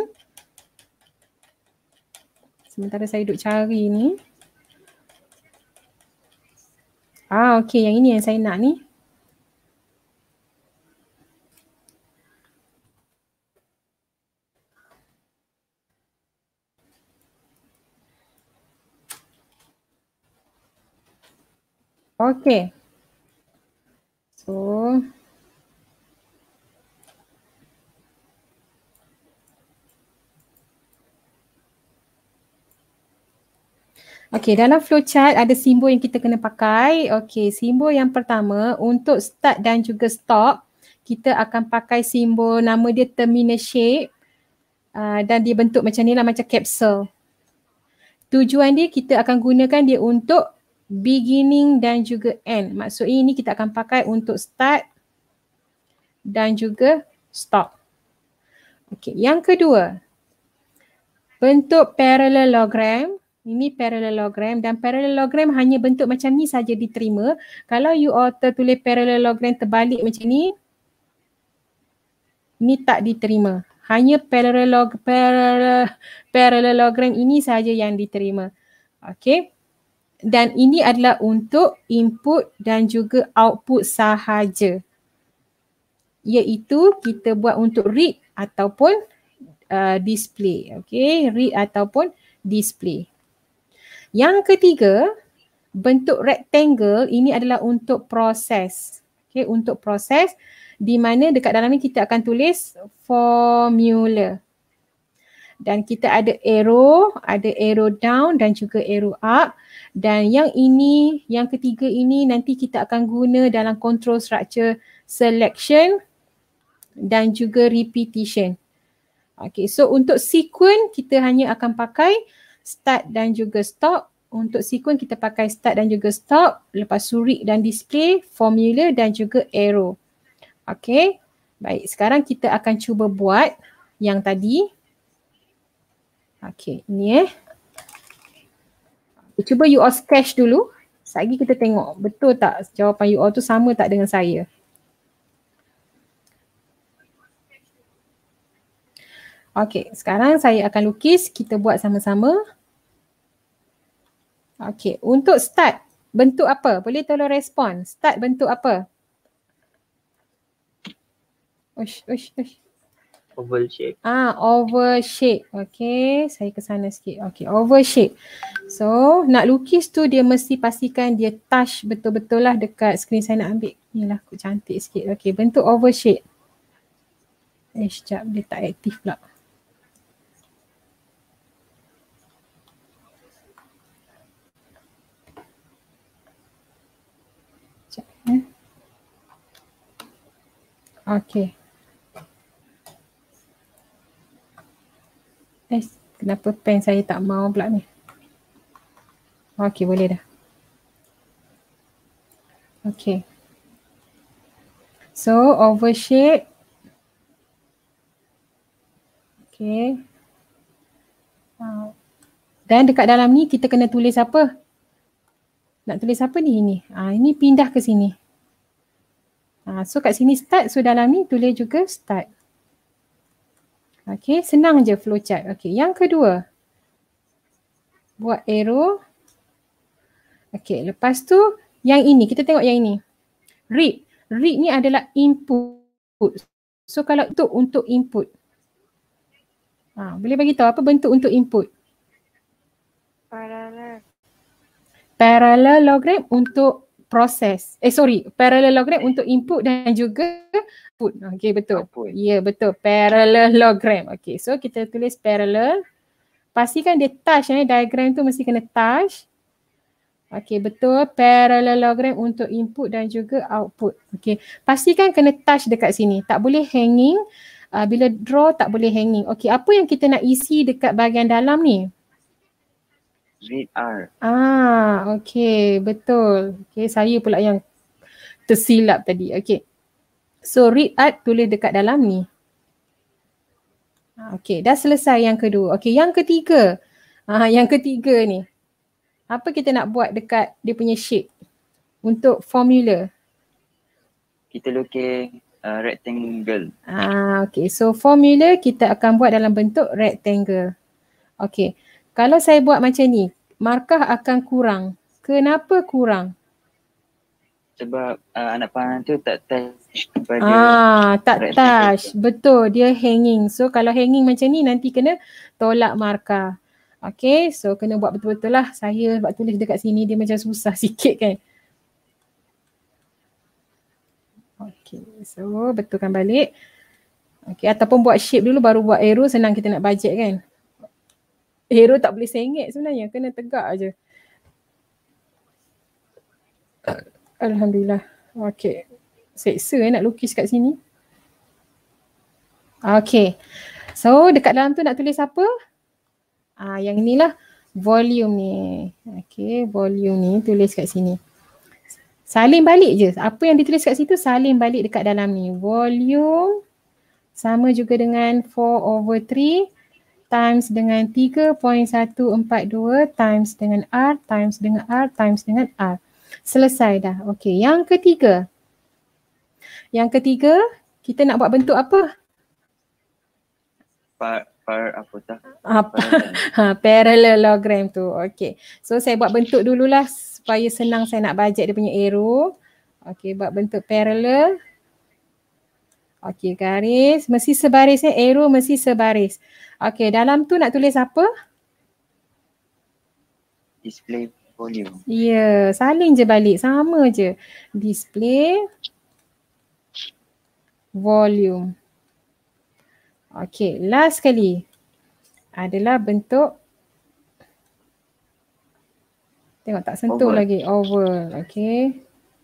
Sementara saya duk cari ni. Ah, okay, yang ini yang saya nak ni. Okay. So, okey, dalam flowchart ada simbol yang kita kena pakai. Okey, simbol yang pertama untuk start dan juga stop, kita akan pakai simbol nama dia terminal shape uh, dan dia bentuk macam ni lah, macam capsule. Tujuan dia kita akan gunakan dia untuk beginning dan juga end. Maksud ini kita akan pakai untuk start dan juga stop. Okey, yang kedua, bentuk parallelogram. Ini parallelogram dan parallelogram hanya bentuk macam ni saja diterima. Kalau you all tertulis parallelogram terbalik macam ni, ini tak diterima. Hanya parallelog, parallel, parallelogram ini saja yang diterima. Okey. Dan ini adalah untuk input dan juga output sahaja. Iaitu kita buat untuk read ataupun uh, display. Okey, read ataupun display. Yang ketiga, bentuk rectangle ini adalah untuk proses. Okay, untuk proses di mana dekat dalam ni kita akan tulis formula. Dan kita ada arrow, ada arrow down dan juga arrow up. Dan yang ini, yang ketiga ini nanti kita akan guna dalam control structure selection dan juga repetition. Okay, so untuk sequence kita hanya akan pakai start dan juga stop. Untuk sequence kita pakai start dan juga stop. Lepas tu read dan display, formula dan juga arrow. Okay. Baik, sekarang kita akan cuba buat yang tadi. Okay, ni eh. Cuba you all sketch dulu. Sekejap kita tengok betul tak jawapan you all tu sama tak dengan saya. Okay, sekarang saya akan lukis. Kita buat sama-sama. Okay, untuk start, bentuk apa? Boleh tolong respon. Start bentuk apa? Ush, ush, ush. Oval shape. Ah, oval shape. Okay, saya ke sana sikit. Okay, oval shape. So, nak lukis tu dia mesti pastikan dia touch betul-betul lah dekat skrin saya nak ambil. Ni lah, aku cantik sikit. Okay, bentuk oval shape. Eh, sekejap. Dia tak aktif pula. Okay. Eh, kenapa pen saya tak mau pula ni? Okay, boleh dah. Okay. So oval shape. Okay. Uh, dan dekat dalam ni kita kena tulis apa? Nak tulis apa ni? Ini. Ah, ini pindah ke sini. Ah, so kat sini start. So dalam ni tulis juga start. Okay, senang je flowchart. Okay, yang kedua. Buat arrow. Okay, lepas tu yang ini. Kita tengok yang ini. Read. Read ni adalah input. So kalau untuk untuk input. Ah, boleh bagi tahu apa bentuk untuk input? Parallel. Parallelogram untuk proses. Eh sorry, parallelogram untuk input dan juga output. Okey, betul. Ya, yeah, betul. Parallelogram. Okey, so kita tulis parallel. Pastikan dia touch eh, diagram tu mesti kena touch. Okey, betul. Parallelogram untuk input dan juga output. Okey, pastikan kena touch dekat sini. Tak boleh hanging. Uh, bila draw tak boleh hanging. Okey, apa yang kita nak isi dekat bahagian dalam ni? Read R. Ah, okey, betul. Okey, saya pula yang tersilap tadi. Okey. So read art tulis dekat dalam ni. Okey, dah selesai yang kedua. Okey, yang ketiga. Ah, yang ketiga ni. Apa kita nak buat dekat dia punya shape? Untuk formula. Kita lukis uh, rectangle. Ah, okey. So formula kita akan buat dalam bentuk rectangle. Okey. Kalau saya buat macam ni, markah akan kurang. Kenapa kurang? Sebab uh, anak panah tu tak touch kepada Ah, tak rectangle. touch. Betul, dia hanging. So kalau hanging macam ni nanti kena tolak markah. Okay, so kena buat betul-betul lah. Saya buat tulis dekat sini dia macam susah sikit kan. Okay, so betulkan balik. Okay, ataupun buat shape dulu baru buat arrow, senang kita nak bajet kan. Arrow tak boleh sengit sebenarnya, kena tegak aje. Alhamdulillah. Okay. Seksa eh nak lukis kat sini. Okay. So dekat dalam tu nak tulis apa? Ah, yang inilah volume ni. Okay, volume ni tulis kat sini. Salin balik je. Apa yang ditulis kat situ salin balik dekat dalam ni. Volume sama juga dengan four over three times dengan tiga perpuluhan satu empat dua times dengan R times dengan R times dengan R. Selesai dah. Okey, yang ketiga. Yang ketiga, kita nak buat bentuk apa? Par, par apa tak? Apa? Ha, parallelogram tu. Okey. So saya buat bentuk dululah supaya senang saya nak bajet dia punya arrow. Okey, buat bentuk parallel. Okey, garis. Mesti sebaris eh. Arrow mesti sebaris. Okey, dalam tu nak tulis apa? Display volume. Ya, yeah, salin je balik. Sama je. Display volume. Okey, last sekali adalah bentuk, tengok tak sentuh oval lagi, oval. Okey.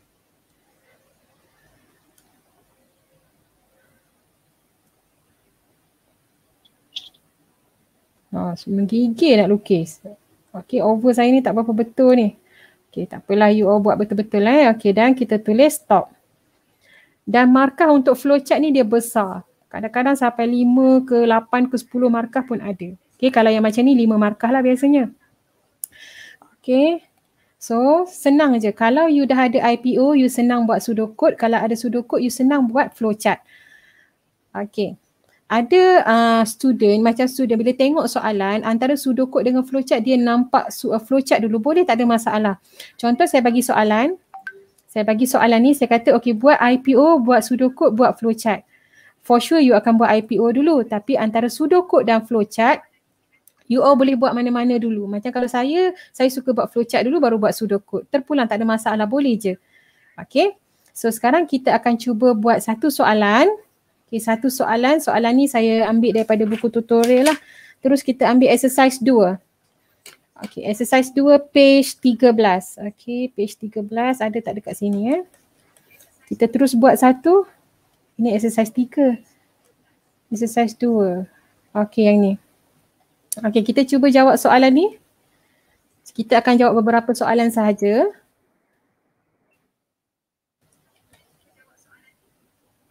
Oh, menggigil nak lukis. Okey, oval saya ni tak berapa betul ni. Okey, tak apalah, you all buat betul-betul eh. Okey, dan kita tulis stop. Dan markah untuk flowchart ni dia besar. Kadang-kadang sampai lima ke lapan ke sepuluh markah pun ada. Okey, kalau yang macam ni lima markah lah biasanya. Okey. So, senang je. Kalau you dah ada I P O, you senang buat pseudocode. Kalau ada pseudocode, you senang buat flowchart. Okey. Ada uh, student, macam student bila tengok soalan antara pseudocode dengan flowchart, dia nampak uh, flowchart dulu. Boleh, tak ada masalah. Contoh saya bagi soalan. Saya bagi soalan ni, saya kata okey, buat I P O, buat pseudocode, buat flowchart. For sure you akan buat I P O dulu, tapi antara pseudocode dan flowchart, you all boleh buat mana-mana dulu. Macam kalau saya, saya suka buat flowchart dulu baru buat pseudocode. Terpulang, tak ada masalah, boleh je. Okay, so sekarang kita akan cuba buat satu soalan. Okay, satu soalan, soalan ni saya ambil daripada buku tutorial lah. Terus kita ambil exercise dua. Okay, exercise dua page tiga belas. Okay, page tiga belas ada tak dekat sini eh. Kita terus buat satu. Ini exercise tiga. Exercise dua. Okay, yang ni. Okay, kita cuba jawab soalan ni. Kita akan jawab beberapa soalan sahaja.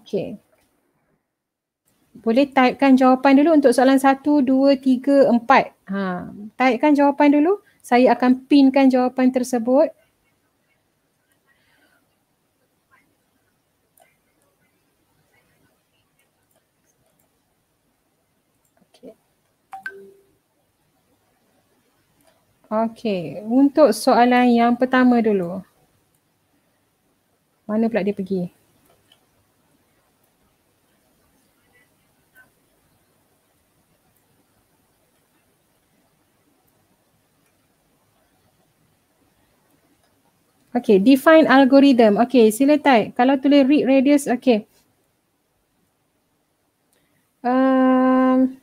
Okey. Boleh typekan jawapan dulu untuk soalan satu, dua, tiga, empat. Ha, typekan jawapan dulu. Saya akan pinkan jawapan tersebut. Okey. Okey, untuk soalan yang pertama dulu. Mana pula dia pergi? Okay, define algorithm. Okay, sila type. Kalau tulis read radius, okay. Um,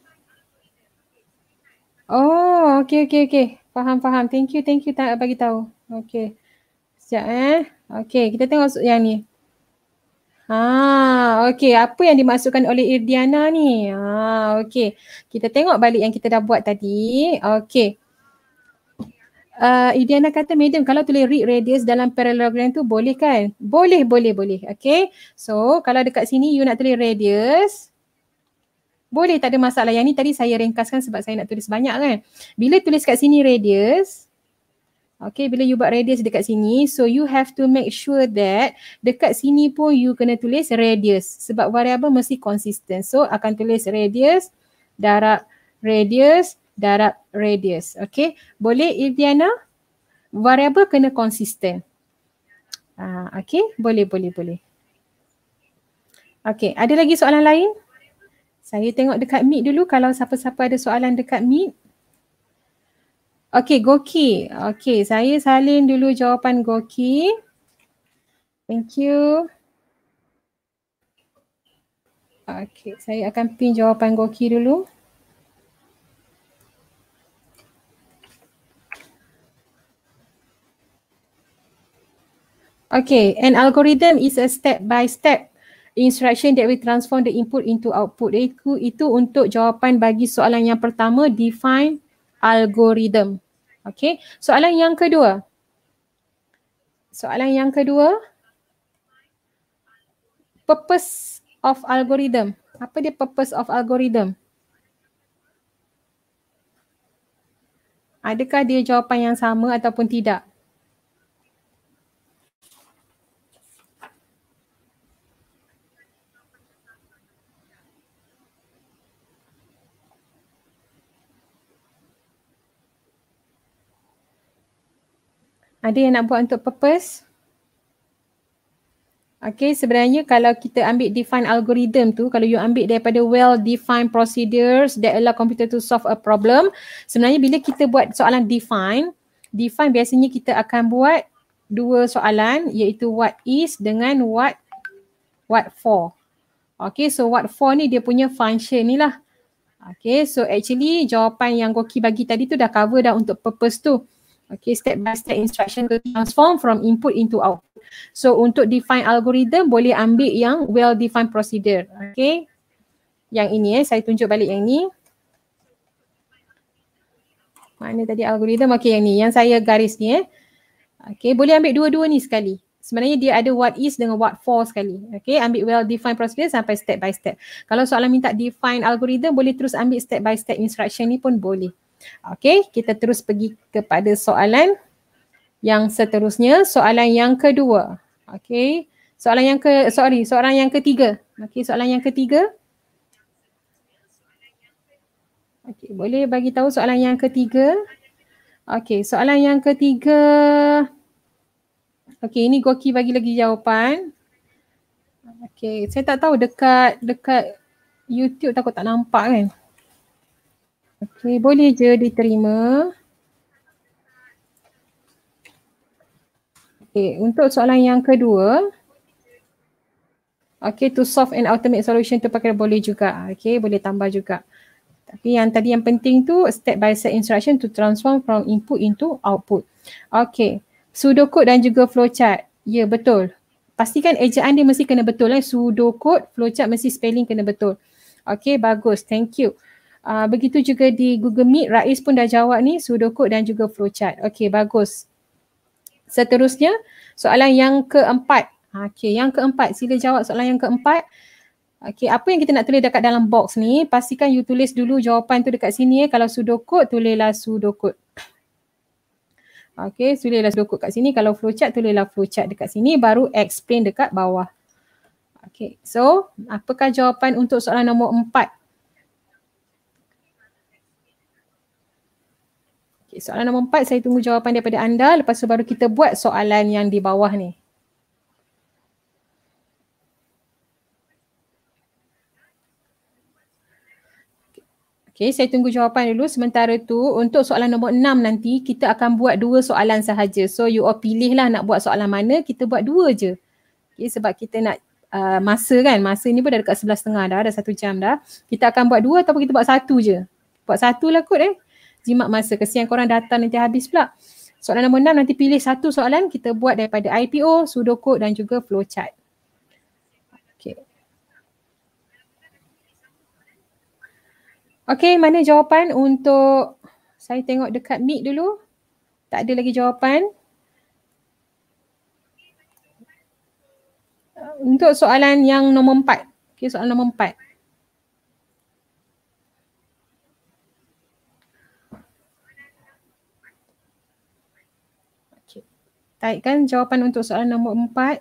oh, okay, okay, okay. Faham, faham. Thank you, thank you tak bagi tahu. Okay. Sekejap eh. Okay, kita tengok yang ni. Ha, okay. Apa yang dimaksudkan oleh Irdiana ni? Ha, okay. Kita tengok balik yang kita dah buat tadi. Okay. Uh, Idiana kata, madam, kalau tulis read radius dalam parallelogram tu boleh kan? Boleh, boleh, boleh. Okay. So, kalau dekat sini you nak tulis radius, boleh, tak ada masalah. Yang ni tadi saya ringkaskan sebab saya nak tulis banyak kan. Bila tulis kat sini radius, okay, bila you buat radius dekat sini, so you have to make sure that dekat sini pun you kena tulis radius. Sebab variable mesti konsisten. So, akan tulis radius, darab radius, darab radius. Okay, boleh Irdiana? Variable kena konsisten. Ah, okay, boleh, boleh, boleh. Okay, ada lagi soalan lain? Saya tengok dekat Meet dulu kalau siapa-siapa ada soalan dekat Meet. Okay, Goki. Okay, saya salin dulu jawapan Goki. Thank you. Okay, saya akan pin jawapan Goki dulu. Okay, an algorithm is a step-by-step instruction that will transform the input into output. Itu, itu untuk jawapan bagi soalan yang pertama, define algorithm. Okay, soalan yang kedua. Soalan yang kedua, purpose of algorithm. Apa dia purpose of algorithm? Adakah dia jawapan yang sama ataupun tidak? Ada yang nak buat untuk purpose? Okay, sebenarnya kalau kita ambil define algorithm tu, kalau you ambil daripada well-defined procedures that allow computer to solve a problem, sebenarnya bila kita buat soalan define, define biasanya kita akan buat dua soalan iaitu what is dengan what what for. Okay, so what for ni dia punya function ni lah. Okay, so actually jawapan yang Goki bagi tadi tu dah cover dah untuk purpose tu. Okay, step by step instruction to transform from input into output. So untuk define algorithm boleh ambil yang well defined procedure. Okay, yang ini eh, saya tunjuk balik yang ni. Mana tadi algorithm? Okay, yang ni, yang saya garis ni eh. Okay, boleh ambil dua-dua ni sekali. Sebenarnya dia ada what is dengan what for sekali. Okay, ambil well defined procedure sampai step by step. Kalau soalan minta define algorithm, boleh terus ambil step by step instruction ni pun boleh. Okay, kita terus pergi kepada soalan yang seterusnya, soalan yang kedua. Okay, soalan yang ke, sorry, soalan yang ketiga. Okay, soalan yang ketiga. Okay, boleh bagi tahu soalan yang ketiga. Okay, soalan yang ketiga. Okay, ini Goki bagi lagi jawapan. Okay, saya tak tahu dekat dekat YouTube takut tak nampak kan. Okay, boleh je diterima. Okay, untuk soalan yang kedua. Okay, to solve an ultimate solution tu pakai boleh juga. Okay, boleh tambah juga. Tapi yang tadi yang penting tu step by step instruction to transform from input into output. Okay, pseudocode dan juga flowchart. Ya, betul. Pastikan ejaan dia mesti kena betul eh. Pseudocode, flowchart mesti spelling kena betul. Okay, bagus. Thank you. Uh, begitu juga di Google Meet, Rais pun dah jawab ni, pseudocode dan juga flowchart. Okay, bagus. Seterusnya, soalan yang keempat. Okay, yang keempat, sila jawab soalan yang keempat. Okay, apa yang kita nak tulis dekat dalam box ni, pastikan you tulis dulu jawapan tu dekat sini. Eh. Kalau pseudocode, tulislah pseudocode. Okay, tulislah pseudocode kat sini. Kalau flowchart, tulislah flowchart dekat sini. Baru explain dekat bawah. Okay, so apakah jawapan untuk soalan nombor empat? Okay, soalan nombor empat, saya tunggu jawapan daripada anda. Lepas tu baru kita buat soalan yang di bawah ni. Okay, saya tunggu jawapan dulu. Sementara tu untuk soalan nombor enam nanti kita akan buat dua soalan sahaja. So you all pilihlah nak buat soalan mana, kita buat dua je. Okay, sebab kita nak uh, masa kan, masa ni pun dah dekat sebelas setengah dah, dah satu jam dah. Kita akan buat dua ataupun kita buat satu je. Buat satu lah kot eh. Jimat masa, kesian korang datang nanti habis pula. Soalan nombor enam nanti pilih satu soalan, kita buat daripada I P O, pseudocode dan juga flowchart. Okay. Okay, mana jawapan untuk, saya tengok dekat mic dulu. Tak ada lagi jawapan. Untuk soalan yang nombor empat. Okay, soalan nombor empat. Okay. Taikkan jawapan untuk soalan nombor empat.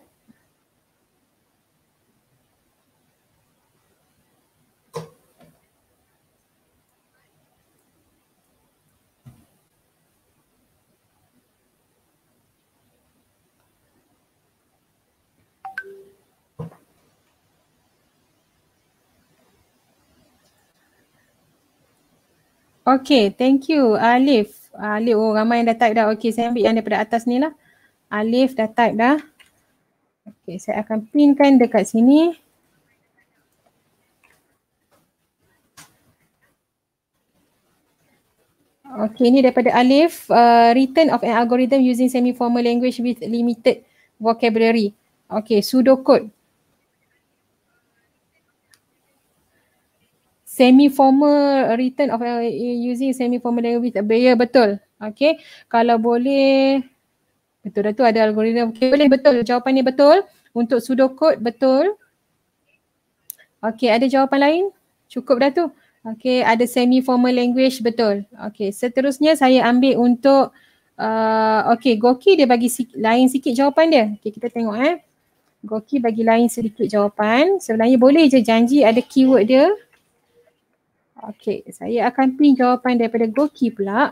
Okay, thank you Alif. Alif, oh ramai yang dah type dah. Okay, saya ambil yang daripada atas ni lah. Alif dah type dah. Okay, saya akan pinkan dekat sini. Okay, ini daripada Alif. Uh, written of an algorithm using semi-formal language with limited vocabulary. Okay, pseudocode. Semi-formal written of uh, using semi-formal language. Ya, betul. Okay, kalau boleh. Betul dah tu ada algoritma. Okay, boleh betul. Jawapan ni betul. Untuk pseudocode betul. Okay, ada jawapan lain? Cukup dah tu. Okay, ada semi-formal language betul. Okay, seterusnya saya ambil untuk uh, okay, Goki dia bagi si- lain sikit jawapan dia. Okay, kita tengok eh. Goki bagi lain sedikit jawapan. Sebenarnya boleh je janji ada keyword dia. Okay, saya akan pin jawapan daripada Goki pula.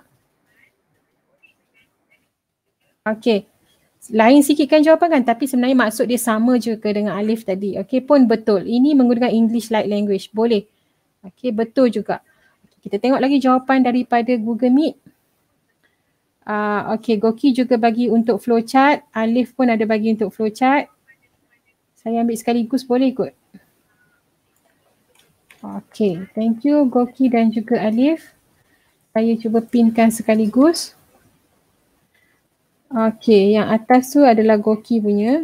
Okay, lain sikitkan jawapan kan, tapi sebenarnya maksud dia sama je ke dengan Alif tadi. Okay, pun betul. Ini menggunakan English like language. Boleh. Okay, betul juga. Okay, kita tengok lagi jawapan daripada Google Meet. Uh, okay, Goki juga bagi untuk flowchart. Alif pun ada bagi untuk flowchart. Saya ambil sekaligus boleh kot? Okay, thank you Goki dan juga Alif. Saya cuba pinkan sekaligus. Okay, yang atas tu adalah Goki punya.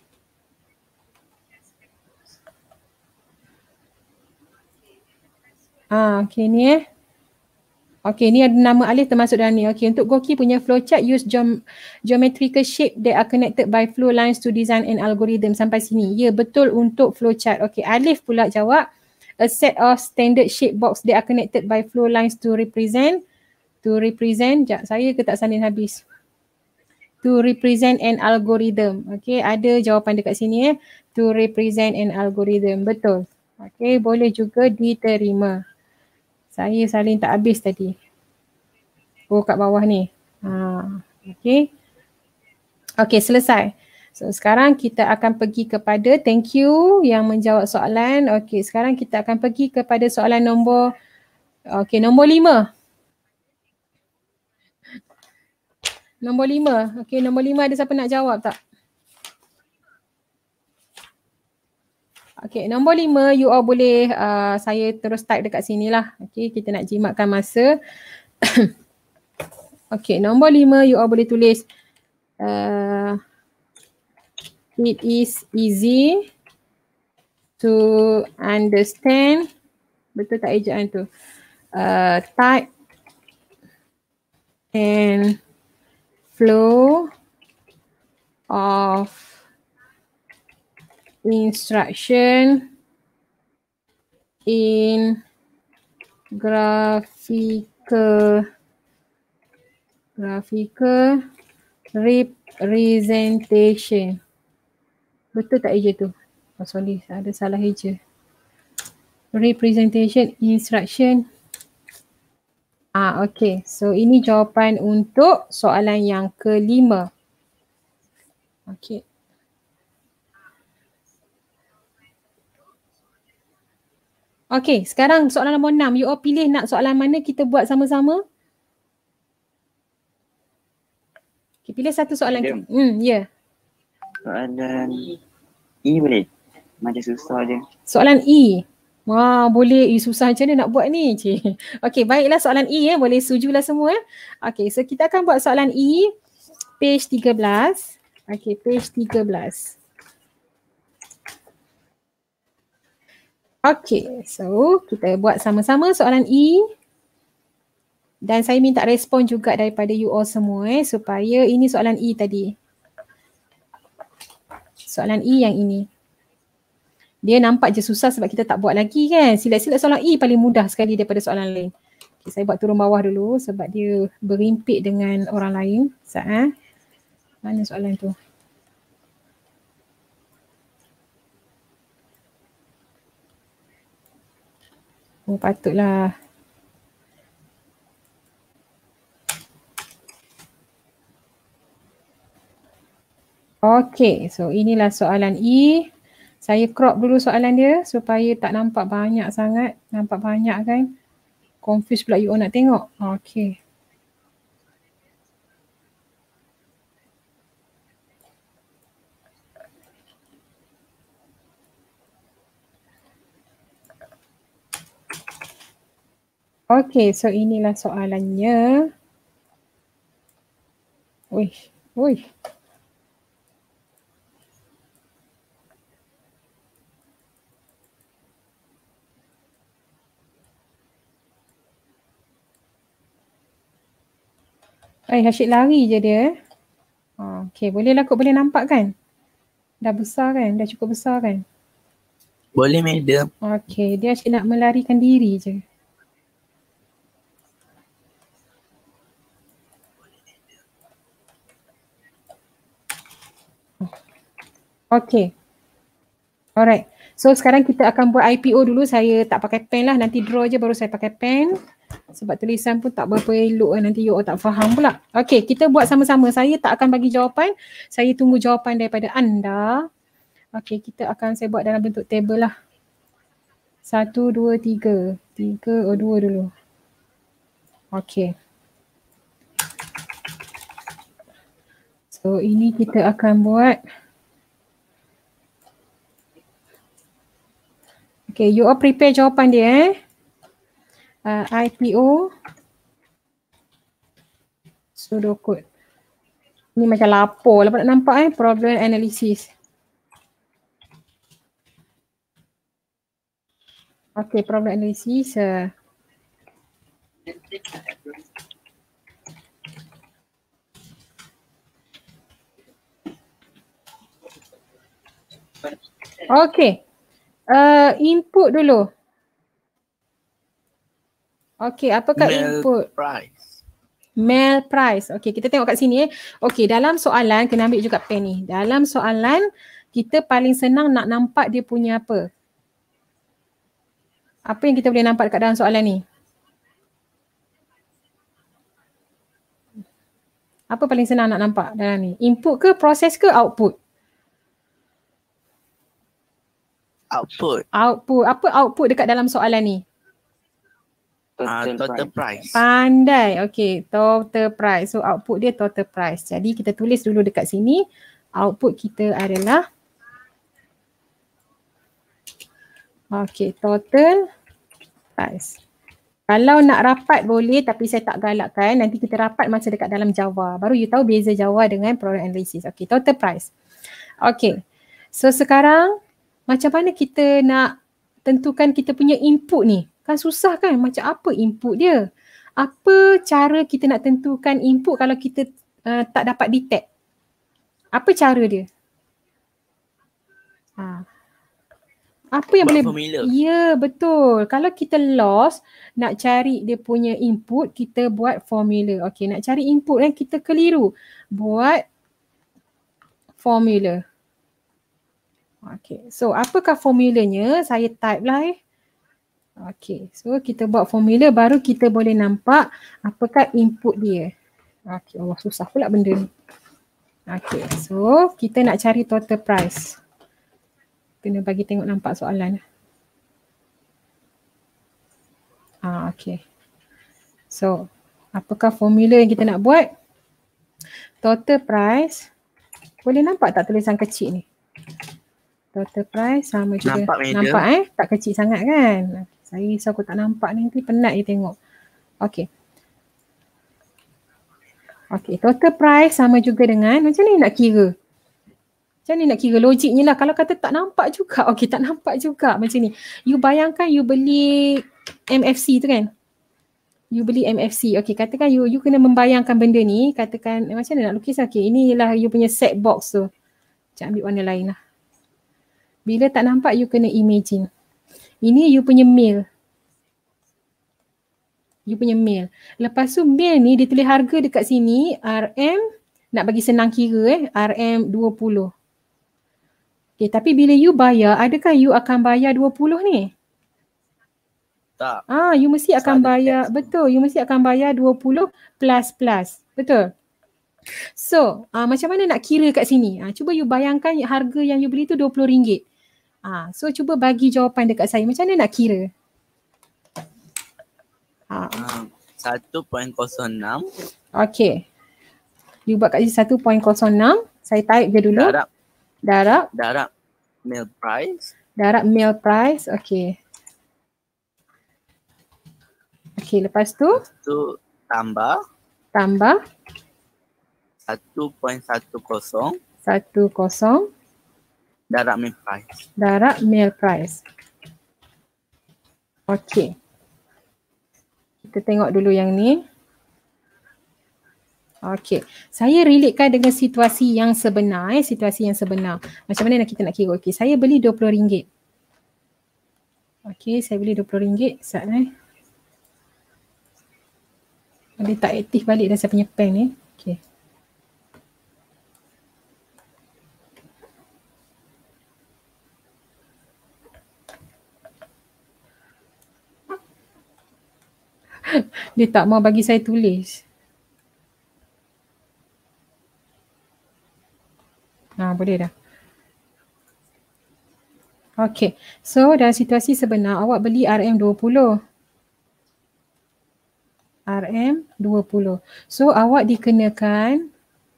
Ah, okay ni eh. Okay, ni ada nama Alif termasuk dalam ni. Okay, untuk Goki punya flowchart use geom- geometrical shape that are connected by flow lines to design an algorithm. Sampai sini. Ya, betul untuk flowchart. Okay, Alif pula jawab. A set of standard shape box that are connected by flow lines to represent. To represent. Sekejap, saya ke tak salin habis. To represent an algorithm. Okay, ada jawapan dekat sini eh. To represent an algorithm. Betul. Okay, boleh juga diterima. Saya salin tak habis tadi. Oh, kat bawah ni. Ha, okay. Okay, selesai. So, sekarang kita akan pergi kepada thank you yang menjawab soalan. Okay, sekarang kita akan pergi kepada soalan nombor, okay, nombor lima. Nombor lima. Okay, nombor lima ada siapa nak jawab tak? Okay, nombor lima you all boleh, uh, saya terus type dekat sini lah. Okay, kita nak jimatkan masa. Okay, nombor lima you all boleh tulis. Uh, it is easy to understand. Betul tak ejaan tu? Uh, type and flow of instruction in graphical graphical representation. Betul tak eja tu? Oh sorry, ada salah eja. Representation instruction. Ah, okay. So ini jawapan untuk soalan yang kelima. Okay. Okay, sekarang soalan nombor enam. You all pilih nak soalan mana kita buat sama-sama? Okay, pilih satu soalan. Madam. Hmm, ya. Yeah. Soalan E boleh? Macam susah je. Soalan E. Wah, boleh. Eh, susah macam mana nak buat ni? Cik. Okey, baiklah soalan E ya. Boleh setujulah semua. Okey, so kita akan buat soalan E. Page tiga belas. Okey, page tiga belas. Okey, so kita buat sama-sama soalan E. Dan saya minta respon juga daripada you all semua eh, supaya ini soalan E tadi. Soalan E yang ini. Dia nampak je susah sebab kita tak buat lagi kan. Sila-sila soalan E paling mudah sekali daripada soalan lain. Okay, saya buat turun bawah dulu sebab dia berimpit dengan orang lain. Sekejap eh. Mana soalan tu? Oh patutlah. Okay, so inilah soalan E. Saya crop dulu soalan dia supaya tak nampak banyak sangat. Nampak banyak kan? Confuse pula you all nak tengok. Okay. Okay, so inilah soalannya. Wih, wih. Eh, asyik lari je dia. Oh, okay, bolehlah kot, boleh nampak kan? Dah besar kan? Dah cukup besar kan? Boleh madam. Okay, dia asyik nak melarikan diri je. Okay. Alright. So sekarang kita akan buat I P O dulu. Saya tak pakai pen lah. Nanti draw je baru saya pakai pen. Sebab tulisan pun tak berapa elok. Nanti you all tak faham pula. Okay, kita buat sama-sama. Saya tak akan bagi jawapan. Saya tunggu jawapan daripada anda. Okay, kita akan saya buat dalam bentuk table lah. Satu, dua, tiga. Tiga, oh dua dulu. Okay. So ini kita akan buat. Okay, you all prepare jawapan dia eh. Uh, I P O pseudocode. Ni macam lapor lah nak nampak eh. Problem analysis. Okay, problem analysis. Uh. Okay. Uh, input dulu. Okay, apakah Mail input? Price. Mail price. Okay, kita tengok kat sini eh. Okay, dalam soalan, kena ambil juga pen ni. Dalam soalan, kita paling senang nak nampak dia punya apa? Apa yang kita boleh nampak dekat dalam soalan ni? Apa paling senang nak nampak dalam ni? Input ke, proses ke, output? Output. Output. Apa output dekat dalam soalan ni? Ah, Total, total price. price. Pandai. Okay, total price. So output dia total price. Jadi kita tulis dulu dekat sini. Output kita adalah okay, total price. Kalau nak rapat boleh tapi saya tak galakkan. Nanti kita rapat masa dekat dalam Java. Baru you tahu beza Java dengan problem analysis. Okay, total price. Okay. So sekarang macam mana kita nak tentukan kita punya input ni? Kan susah kan? Macam apa input dia? Apa cara kita nak tentukan input kalau kita uh, tak dapat detect? Apa cara dia? Ha. apa yang Buat boleh formula. ya betul. Kalau kita lost nak cari dia punya input, kita buat formula. Okey, nak cari input kan kita keliru. Buat formula. Okey, so apakah formulanya? Saya type lah eh. Okey, so kita buat formula baru kita boleh nampak apakah input dia. Okey, Allah susah pula benda ni. Okey, so kita nak cari total price. Kena bagi tengok nampak soalan. Ah, okey. So, apakah formula yang kita nak buat? Total price. Boleh nampak tak tulisan kecil ni? Total price sama juga. Nampak, madam. Nampak eh? Tak kecil sangat kan? Saya risau aku tak nampak ni, nanti penat je tengok. Okey. Okey, total price sama juga dengan, macam ni nak kira? Macam ni nak kira logiknya lah. Kalau kata tak nampak juga, okey tak nampak juga macam ni. You bayangkan you beli M F C tu kan? You beli M F C, okey katakan you you kena membayangkan benda ni, katakan eh, macam mana nak lukis, okey inilah you punya set box tu. Macam ambil warna lain lah. Bila tak nampak you kena imagine. Ini you punya meal. You punya meal. Lepas tu meal ni dia tulis harga dekat sini R M, nak bagi senang kira eh, R M dua puluh. Okay, tapi bila you bayar, adakah you akan bayar dua puluh ni? Tak. Ah, you mesti akan bayar, betul, you mesti akan bayar dua puluh plus plus. Betul? So, ah, macam mana nak kira kat sini? Ah, cuba you bayangkan harga yang you beli tu dua puluh ringgit. Ah, so cuba bagi jawapan dekat saya. Macam mana nak kira? Ah. Um, satu perpuluhan kosong enam. Okay. You buat kat sini satu perpuluhan kosong enam. Saya type je dulu. Darab. Darab. Darab meal price. Darab meal price. Okay. Okay, lepas tu? Tu tambah. Tambah. satu perpuluhan satu kosong. Satu kosong. Darab meal price. Darab meal price. Okay. Kita tengok dulu yang ni. Okay. Saya relatekan dengan situasi yang sebenar. Eh, situasi yang sebenar. Macam mana kita nak kira? Okay. Saya beli dua puluh ringgit. Okay. Saya beli dua puluh ringgit. Sekejap eh. Dia tak aktif balik dah saya punya pen ni. Okay. Dia tak mau bagi saya tulis. Ha, boleh dah. Okay. So dalam situasi sebenar awak beli R M dua puluh. R M dua puluh. So awak dikenakan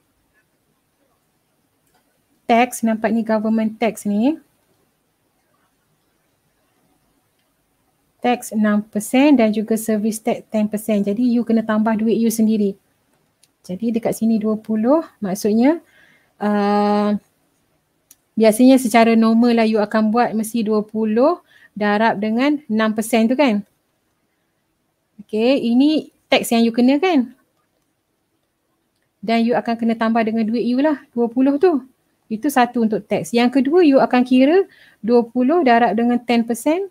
tax, nampak ni government tax ni. Tax enam peratus dan juga service tax sepuluh peratus. Jadi you kena tambah duit you sendiri. Jadi dekat sini dua puluh maksudnya uh, biasanya secara normal lah you akan buat mesti dua puluh darab dengan enam peratus tu kan. Okay, ini tax yang you kena kan. Dan you akan kena tambah dengan duit you lah dua puluh tu. Itu satu untuk tax. Yang kedua you akan kira dua puluh darab dengan sepuluh peratus.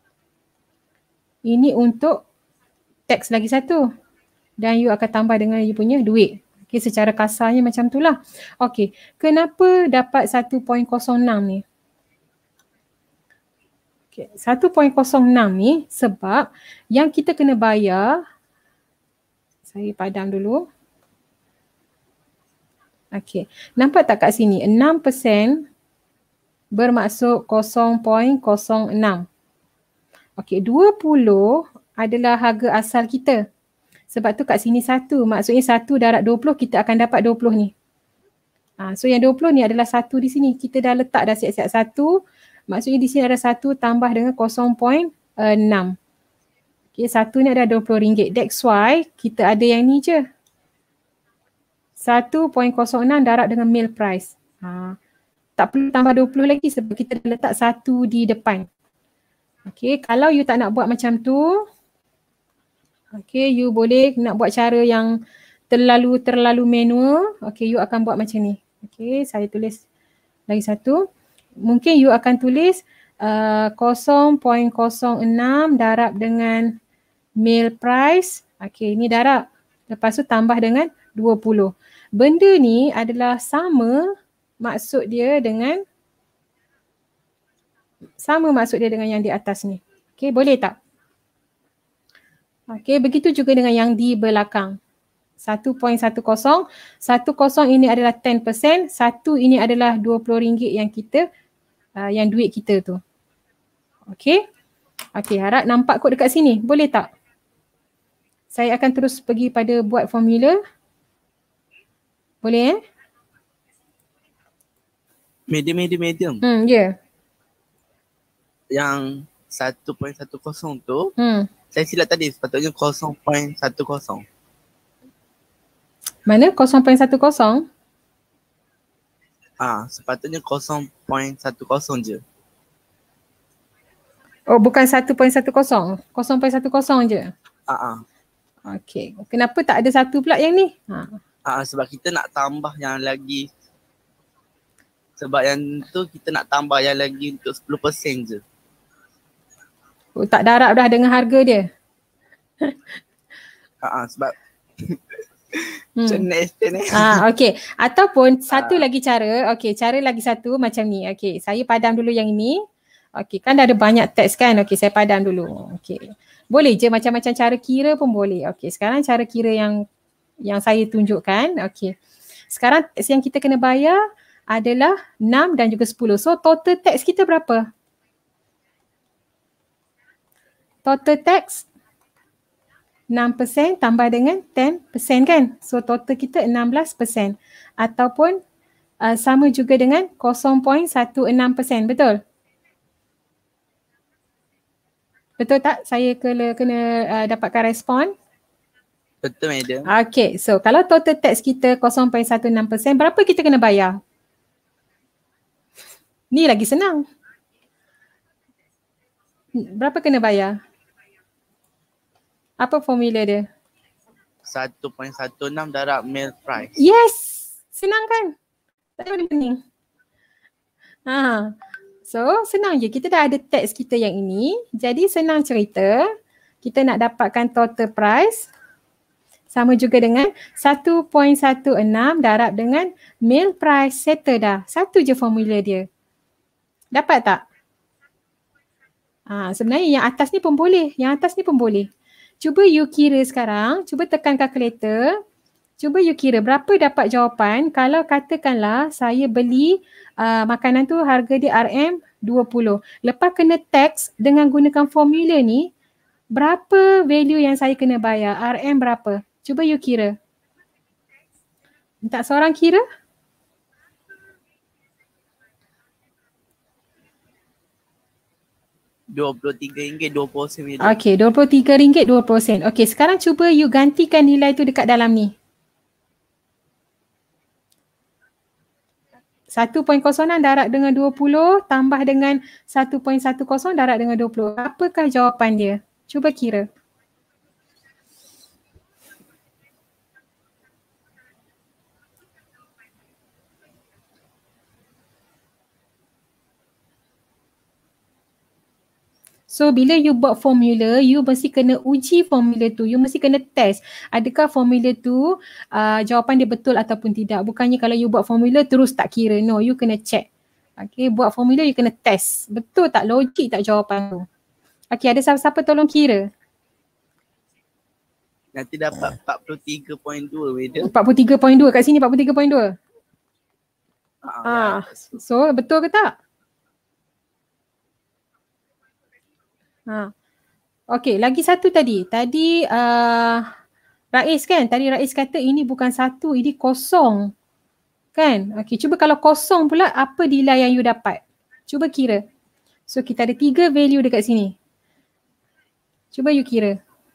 Ini untuk tax lagi satu. Dan you akan tambah dengan you punya duit. Okay, secara kasarnya macam tu lah. Okay, kenapa dapat satu perpuluhan kosong enam ni? Okay, satu perpuluhan kosong enam ni sebab yang kita kena bayar, saya padam dulu. Okay, nampak tak kat sini? enam peratus bermaksud kosong perpuluhan kosong enam. Okey, dua puluh adalah harga asal kita. Sebab tu kat sini satu. Maksudnya satu darab dua puluh kita akan dapat dua puluh ni. Ha, so yang dua puluh ni adalah satu di sini. Kita dah letak dah siap-siap satu. Maksudnya di sini ada satu tambah dengan kosong perpuluhan enam. Okey, satu ni ada dua puluh ringgit. That's why kita ada yang ni je. satu perpuluhan kosong enam darab dengan meal price. Ha, tak perlu tambah dua puluh lagi sebab kita dah letak satu di depan. Okay, kalau you tak nak buat macam tu, okay, you boleh nak buat cara yang terlalu terlalu manual. Okay, you akan buat macam ni. Okay, saya tulis lagi satu. Mungkin you akan tulis uh, kosong perpuluhan kosong enam darab dengan mil price. Okey, ni darab. Lepas tu tambah dengan dua puluh. Benda ni adalah sama maksud dia dengan sama maksud dia dengan yang di atas ni. Okey, boleh tak? Okey, begitu juga dengan yang di belakang. satu perpuluhan satu kosong. satu kosong ini adalah sepuluh peratus. satu ini adalah dua puluh ringgit yang kita, uh, yang duit kita tu. Okey. Okey, harap nampak kot dekat sini. Boleh tak? Saya akan terus pergi pada buat formula. Boleh eh? Medium, medium, medium. Hmm, ya. Yeah. Yang satu perpuluhan satu kosong tu, Hmm. saya silap tadi, sepatutnya kosong perpuluhan satu kosong. Mana? kosong perpuluhan satu kosong? Ah, sepatutnya kosong perpuluhan satu kosong je. Oh, bukan satu perpuluhan satu kosong. kosong perpuluhan satu kosong je. Ah, ah. Okey. Kenapa tak ada satu pula yang ni? Ha. Ah, sebab kita nak tambah yang lagi. Sebab yang tu kita nak tambah yang lagi untuk sepuluh peratus je. Oh, tak darab dah dengan harga dia. Ah, ah, sebab Hmm. macam next ni. Ah, okey. Ataupun satu lagi cara, okey, cara lagi satu macam ni. Okey, saya padam dulu yang ini. Okey, kan dah ada banyak teks kan? Okey, saya padam dulu. Okey. Boleh je macam-macam cara kira pun boleh. Okey, sekarang cara kira yang yang saya tunjukkan. Okey. Sekarang teks yang kita kena bayar adalah enam dan juga sepuluh. So total teks kita berapa? Total teks enam peratus tambah dengan sepuluh peratus kan? So total kita enam belas peratus ataupun uh, sama juga dengan kosong perpuluhan satu enam peratus. Betul? Betul tak? Saya kena, kena uh, dapatkan respon. Betul, madam. Okay, so kalau total tax kita kosong perpuluhan satu enam peratus, berapa kita kena bayar? Ni lagi senang. Berapa kena bayar? Apa formula dia? satu perpuluhan satu enam darab mil price. Yes! Senang kan? Tak ada pening. Ha. So, senang je. Kita dah ada teks kita yang ini. Jadi, senang cerita. Kita nak dapatkan total price. Sama juga dengan satu perpuluhan satu enam darab dengan mil price. Settle dah. Satu je formula dia. Dapat tak? Ha, sebenarnya yang atas ni pun boleh. Yang atas ni pun boleh. Cuba you kira sekarang. Cuba tekan kalkulator. Cuba you kira berapa dapat jawapan kalau katakanlah saya beli uh, makanan tu harga dia R M dua puluh. Lepas kena tax dengan gunakan formula ni, berapa value yang saya kena bayar? R M berapa? Cuba you kira. Minta seorang kira? dua puluh tiga ringgit dua puluh sen. Okey, dua puluh tiga ringgit dua puluh sen. Okey, sekarang cuba you gantikan nilai tu dekat dalam ni. satu perpuluhan kosong enam darab dengan dua puluh tambah dengan satu perpuluhan satu kosong darab dengan dua puluh. Apakah jawapan dia? Cuba kira. So bila you buat formula, you mesti kena uji formula tu. You mesti kena test. Adakah formula tu uh, jawapan dia betul ataupun tidak. Bukannya kalau you buat formula terus tak kira. No, you kena check. Okay, buat formula you kena test. Betul tak? Logik tak jawapan tu? Okay, ada siapa-siapa tolong kira? Nanti dapat empat puluh tiga perpuluhan dua meter. empat puluh tiga perpuluhan dua kat sini, empat puluh tiga perpuluhan dua. Ah, Ah, so betul ke tak? Ha. Okey, lagi satu tadi. Tadi uh, Rais kan? Tadi Rais kata ini bukan satu, ini kosong. Kan? Okey, cuba kalau kosong pula, apa nilai yang you dapat? Cuba kira. So kita ada tiga value dekat sini. Cuba you kira.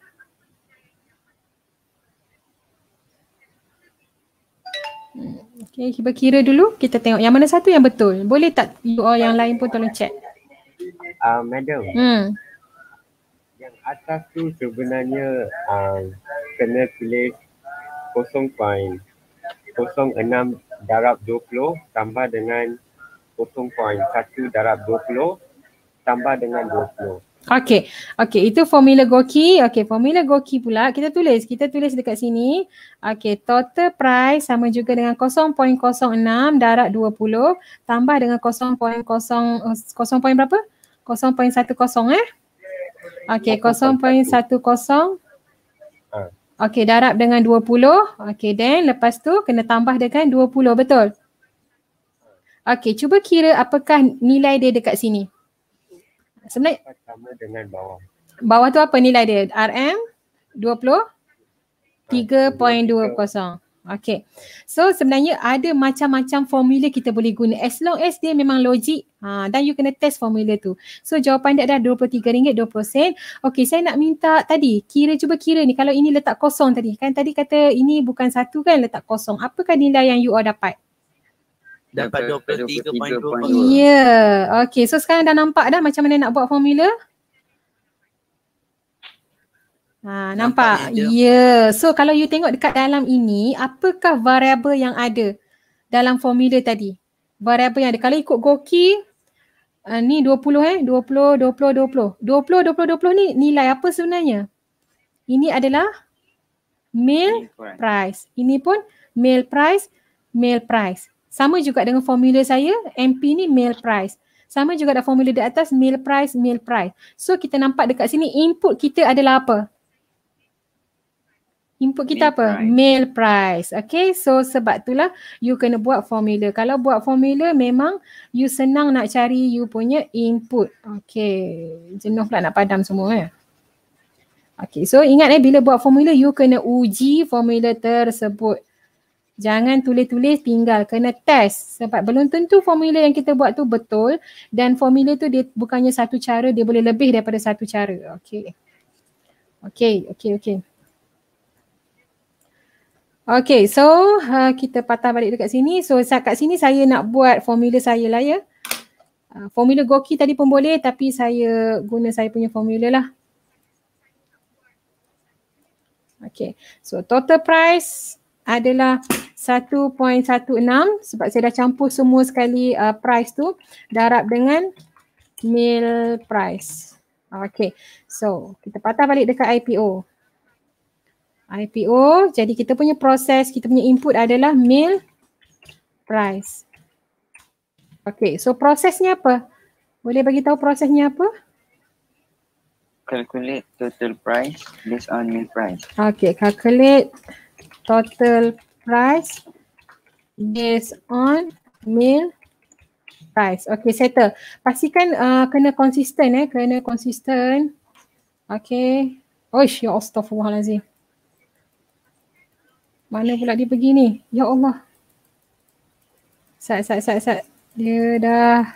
Okey, cuba kira dulu. Kita tengok yang mana satu yang betul. Boleh tak you or yang lain pun tolong check. Uh, madam, Hmm. yang atas tu sebenarnya uh, kena tulis kosong perpuluhan kosong enam darab dua puluh tambah dengan kosong perpuluhan satu darab dua puluh tambah dengan dua puluh. Okey. Okey, itu formula Gorky. Okey, formula Gorky pula kita tulis. Kita tulis dekat sini. Okey, total price sama juga dengan kosong perpuluhan kosong enam darab dua puluh tambah dengan kosong perpuluhan kosong kosong point berapa? kosong perpuluhan satu kosong eh. Okey, kosong perpuluhan satu kosong. Ha. Okey, darab dengan dua puluh. Okey, then lepas tu kena tambah dengan dua puluh, betul? Okey, cuba kira apakah nilai dia dekat sini. Sebenarnya Sama dengan bawah. bawah tu apa nilai dia? R M dua puluh tiga perpuluhan dua kosong. Okey. So sebenarnya ada macam-macam formula kita boleh guna as long as dia memang logik. Ha, dan you kena test formula tu. So jawapan dia adalah dua puluh tiga ringgit dua puluh sen. Okey, saya nak minta tadi kira, cuba kira ni kalau ini letak kosong tadi. Kan tadi kata ini bukan satu kan, letak kosong. Apakah nilai yang you all dapat? Dapat dua puluh tiga perpuluhan dua. Ya. Yeah. Okey, so sekarang dah nampak dah macam mana nak buat formula? Ha, nampak? Nampaknya Ya. Yeah. So kalau you tengok dekat dalam ini, apakah variabel yang ada dalam formula tadi? Variabel yang ada. Kalau ikut Gorky, uh, ni dua puluh eh. dua puluh, dua puluh, dua puluh. dua puluh, dua puluh, dua puluh ni nilai apa sebenarnya? Ini adalah meal price. Ini pun meal price, meal price. Sama juga dengan formula saya, M P ni meal price. Sama juga dengan formula di atas, meal price, meal price. So kita nampak dekat sini input kita adalah apa? Input kita Meal apa? price. Meal price. Okay, so sebab itulah you kena buat formula. Kalau buat formula memang you senang nak cari you punya input. Okay, jenuh pula nak padam semua eh. Okay, so ingat eh bila buat formula you kena uji formula tersebut. Jangan tulis-tulis tinggal, kena test sebab belum tentu formula yang kita buat tu betul dan formula tu dia bukannya satu cara, dia boleh lebih daripada satu cara. Okey. Okey, okey, okey. Okey, so uh, kita patah balik dekat sini. So kat sini saya nak buat formula saya lah ya. Uh, formula Gorky tadi pun boleh tapi saya guna saya punya formula lah. Okey, so total price adalah satu perpuluhan satu enam sebab saya dah campur semua sekali uh, price tu darab dengan meal price. Okay, so kita patah balik dekat I P O. I P O, jadi kita punya proses, kita punya input adalah meal price. Okay, so prosesnya apa? Boleh bagi tahu prosesnya apa? Calculate total price based on meal price. Okay, calculate total price based on meal price. Okay, settle. Pastikan uh, kena konsisten eh, kena konsisten. Okay. Oish, ya astaghfirullahalazim. Mana pula dia pergi ni? Ya Allah. Sat, sat, sat, sat. Dia dah.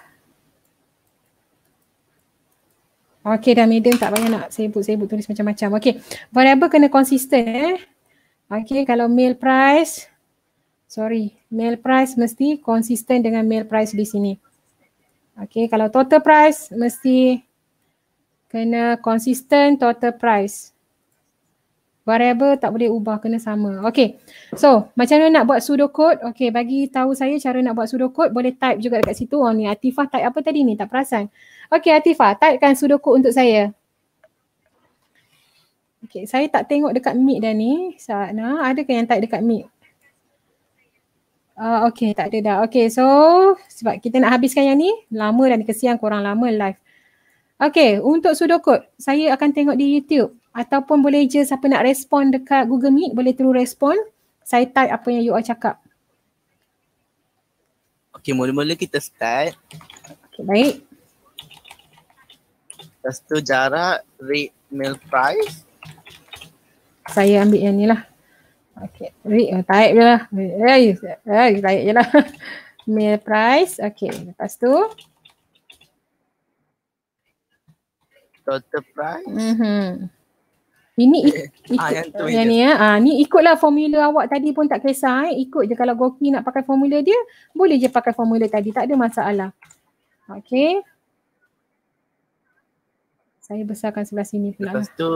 Okay, dah medium, tak payah nak sibuk-sibuk tulis macam-macam. Okay, variable kena konsisten eh. Okay, kalau meal price, sorry, meal price mesti konsisten dengan meal price di sini. Okay, kalau total price mesti kena konsisten total price. Variable tak boleh ubah, kena sama. Okay, so macam mana nak buat pseudocode? Okay, bagi tahu saya cara nak buat pseudocode, boleh type juga dekat situ. Oh ni, Atifah type apa tadi ni? Tak perasan. Okay, Atifah, typekan pseudocode untuk saya. Okay, saya tak tengok dekat mic dah ni. Sana, ada ke yang type dekat mic? Uh, okay, tak ada dah. Okay, so sebab kita nak habiskan yang ni, lama dan kesian korang lama live. Okay, untuk pseudocode, saya akan tengok di YouTube. Ataupun boleh je siapa nak respon dekat Google Meet, boleh terus respon. Saya type apa yang you all cakap. Okay, mula-mula kita start. Okay, baik. Lepas tu jarak, rate, meal price. Saya ambil yang ni lah. Okay, rate, oh, type je lah. Eh, eh, type je lah. Meal price, okay. Lepas tu. Total price. Mm-hmm. Ini ikut, Ah, yang tu yang je. ni ya. Ah, ni ikutlah formula awak tadi pun tak kisah eh. Ikut je kalau Gorky nak pakai formula dia, boleh je pakai formula tadi, tak ada masalah. Okay. Saya besarkan sebelah sini pula. Lepas tu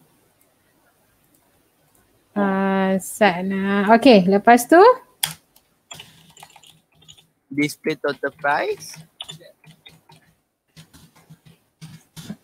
Ah, sana. Okay, lepas tu display total price.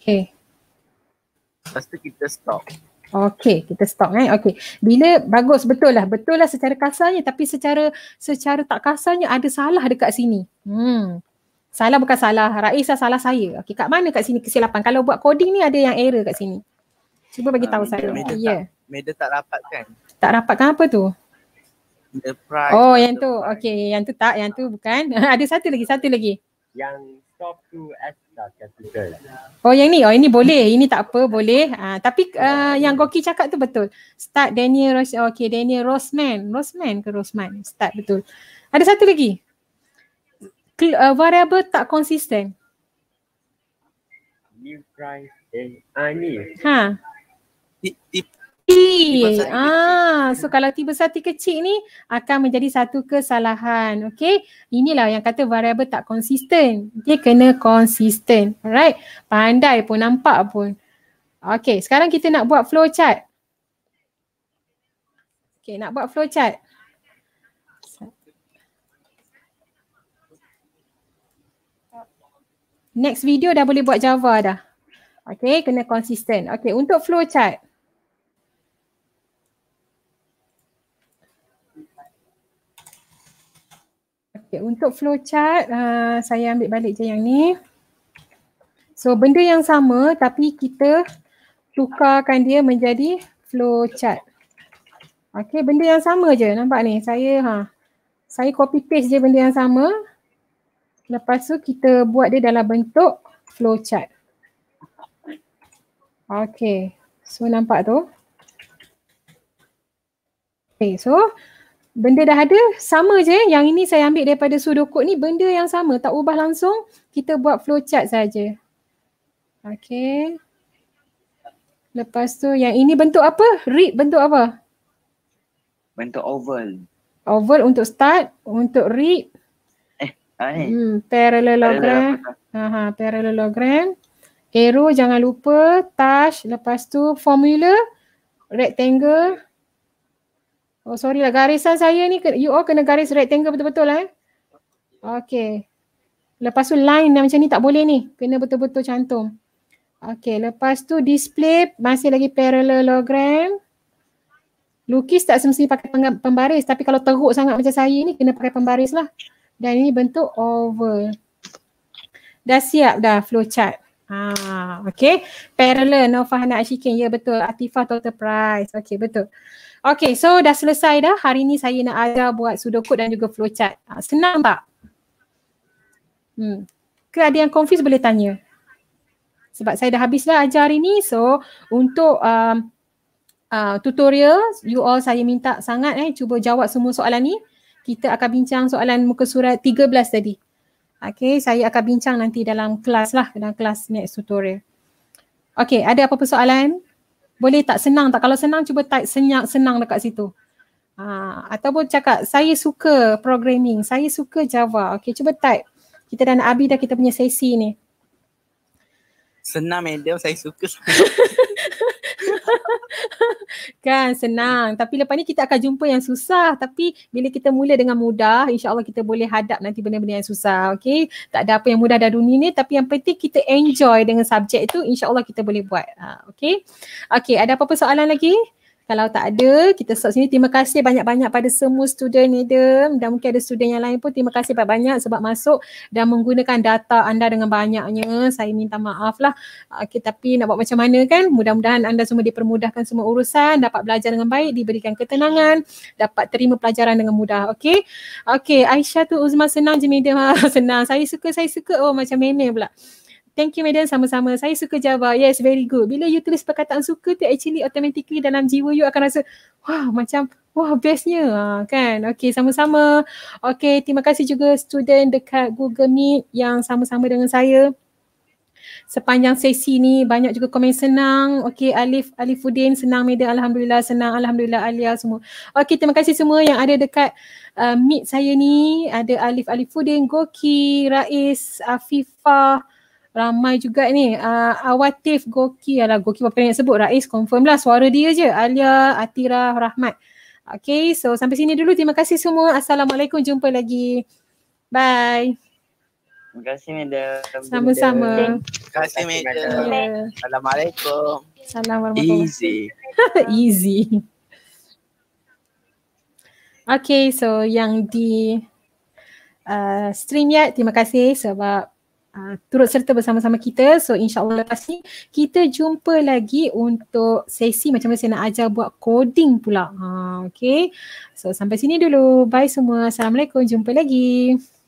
Okay. Lepas tu kita stop. Okay, kita stop eh. Okay. Bila bagus, betul lah. Betul lah secara kasarnya, tapi secara secara tak kasarnya ada salah dekat sini. Hmm. Salah bukan salah Rais lah, salah saya. Okay, kat mana kat sini kesilapan? Kalau buat coding ni ada yang error kat sini. Cuba bagi tahu Ah, saya. Media Ya. Yeah. tak, media tak rapat kan? Tak rapatkan apa tu? The price. Oh, the yang tu. price. Okay, yang tu tak, yang tu bukan. Ada satu lagi, satu lagi. Yang stop to S dah capital. Oh, yang ni. Oh, ini boleh. Ini tak apa, boleh. Ah, tapi uh, yang Goki cakap tu betul. Start Daniel Ros. Okay, Daniel Rosman. Rosman ke Rosman? Start betul. Ada satu lagi. Cl- uh, variable tak konsisten. New price eh ah ni. Ha. Tip, tip. T. sati Ah, so kalau tiba sati kecil ni akan menjadi satu kesalahan. Okey. Inilah yang kata variable tak konsisten. Dia kena konsisten. Alright. Pandai pun, nampak pun. Okey, sekarang kita nak buat flow chart. Okey, nak buat flow chart. Next video dah boleh buat Java dah. Okey, kena konsisten. Okey, untuk flow chart. Okay, untuk flowchart, uh, saya ambil balik je yang ni. So, benda yang sama tapi kita tukarkan dia menjadi flowchart. Okay, benda yang sama je. Nampak ni? Saya ha, saya copy paste je benda yang sama. Lepas tu kita buat dia dalam bentuk flowchart. Okay, so nampak tu? Okay, so benda dah ada, sama je. Yang ini saya ambil daripada pseudocode ni, benda yang sama, tak ubah langsung. Kita buat flowchart saja. Okay. Lepas tu yang ini bentuk apa? Read bentuk apa? Bentuk oval. Oval untuk start, untuk read. Ah ni. Hmm, parallelogram. Aha, parallelogram. Arrow jangan lupa, touch, lepas tu formula, rectangle. Oh sorry lah, garisan saya ni, you all kena garis rectangle betul-betul eh. Okay. Lepas tu line macam ni tak boleh ni, kena betul-betul cantum. Okay, lepas tu display masih lagi parallelogram. Lukis tak semestinya pakai pembaris, tapi kalau teruk sangat macam saya ni kena pakai pembaris lah. Dan ini bentuk oval. Dah siap dah flowchart. Ah, okay. Parallel, Nova Hana Ashikin. Ya betul, Atifah Total Price. Okay, betul. Okay, so dah selesai dah. Hari ni saya nak ajar buat pseudocode dan juga flowchart. Ah, senang tak? Hmm. Ke ada yang confuse boleh tanya. Sebab saya dah habis dah ajar hari ni. So, untuk um, uh, tutorial, you all saya minta sangat eh, cuba jawab semua soalan ni. Kita akan bincang soalan muka surat tiga belas tadi. Okay, saya akan bincang nanti dalam kelas lah, dalam kelas next tutorial. Okay, ada apa-apa soalan? Boleh tak senang tak? Kalau senang cuba type senyak senang dekat situ. Ha, ataupun cakap saya suka programming, saya suka Java. Okay, cuba type. Kita dah nak habis dah kita punya sesi ni. Senang medium, saya suka. Kan senang, tapi lepas ni kita akan jumpa yang susah, tapi bila kita mula dengan mudah, insya-Allah kita boleh hadap nanti benda-benda yang susah. Okey, tak ada apa yang mudah dalam dunia ni, tapi yang penting kita enjoy dengan subjek itu, insya-Allah kita boleh buat. Ha, okey. Okey, ada apa-apa soalan lagi? Kalau tak ada, kita stop sini. Terima kasih banyak-banyak pada semua student Nedem, dan mungkin ada student yang lain pun. Terima kasih banyak-banyak sebab masuk dan menggunakan data anda dengan banyaknya. Saya minta maaf lah. Okay, tapi nak buat macam mana kan? Mudah-mudahan anda semua dipermudahkan semua urusan, dapat belajar dengan baik, diberikan ketenangan, dapat terima pelajaran dengan mudah. Okay. Okay, Aisyah tu Uzma senang je Nedem. Senang. Saya suka, saya suka. Oh macam meme pula. Thank you Madam, sama-sama. Saya suka Java. Yes, very good. Bila you tulis perkataan suka tu actually automatically dalam jiwa you akan rasa wah macam wah bestnya ha, kan. Okay, sama-sama. Okay, terima kasih juga student dekat Google Meet yang sama-sama dengan saya. Sepanjang sesi ni banyak juga komen senang. Okay, Alif Alifuddin senang Madam. Alhamdulillah senang. Alhamdulillah Alia semua. Okay, terima kasih semua yang ada dekat uh, Meet saya ni. Ada Alif Alifuddin, Goki, Rais, Afifah. Ramai juga ni, uh, Awatif, Goki, alah Goki berapa nak sebut, Rais confirm lah suara dia je, Alia, Atira, Rahmat. Okay, so sampai sini dulu, terima kasih semua. Assalamualaikum, jumpa lagi. Bye. Terima kasih, Madam. Sama-sama. Terima kasih, Madam. Ya. Assalamualaikum. Salam warahmatullahi Easy. Easy. Okay, so yang di uh, StreamYard, terima kasih sebab uh, turut serta bersama-sama kita. So insyaAllah lepas ni kita jumpa lagi untuk sesi macam mana saya nak ajar buat coding pula. Ha, okay, so sampai sini dulu. Bye semua. Assalamualaikum. Jumpa lagi.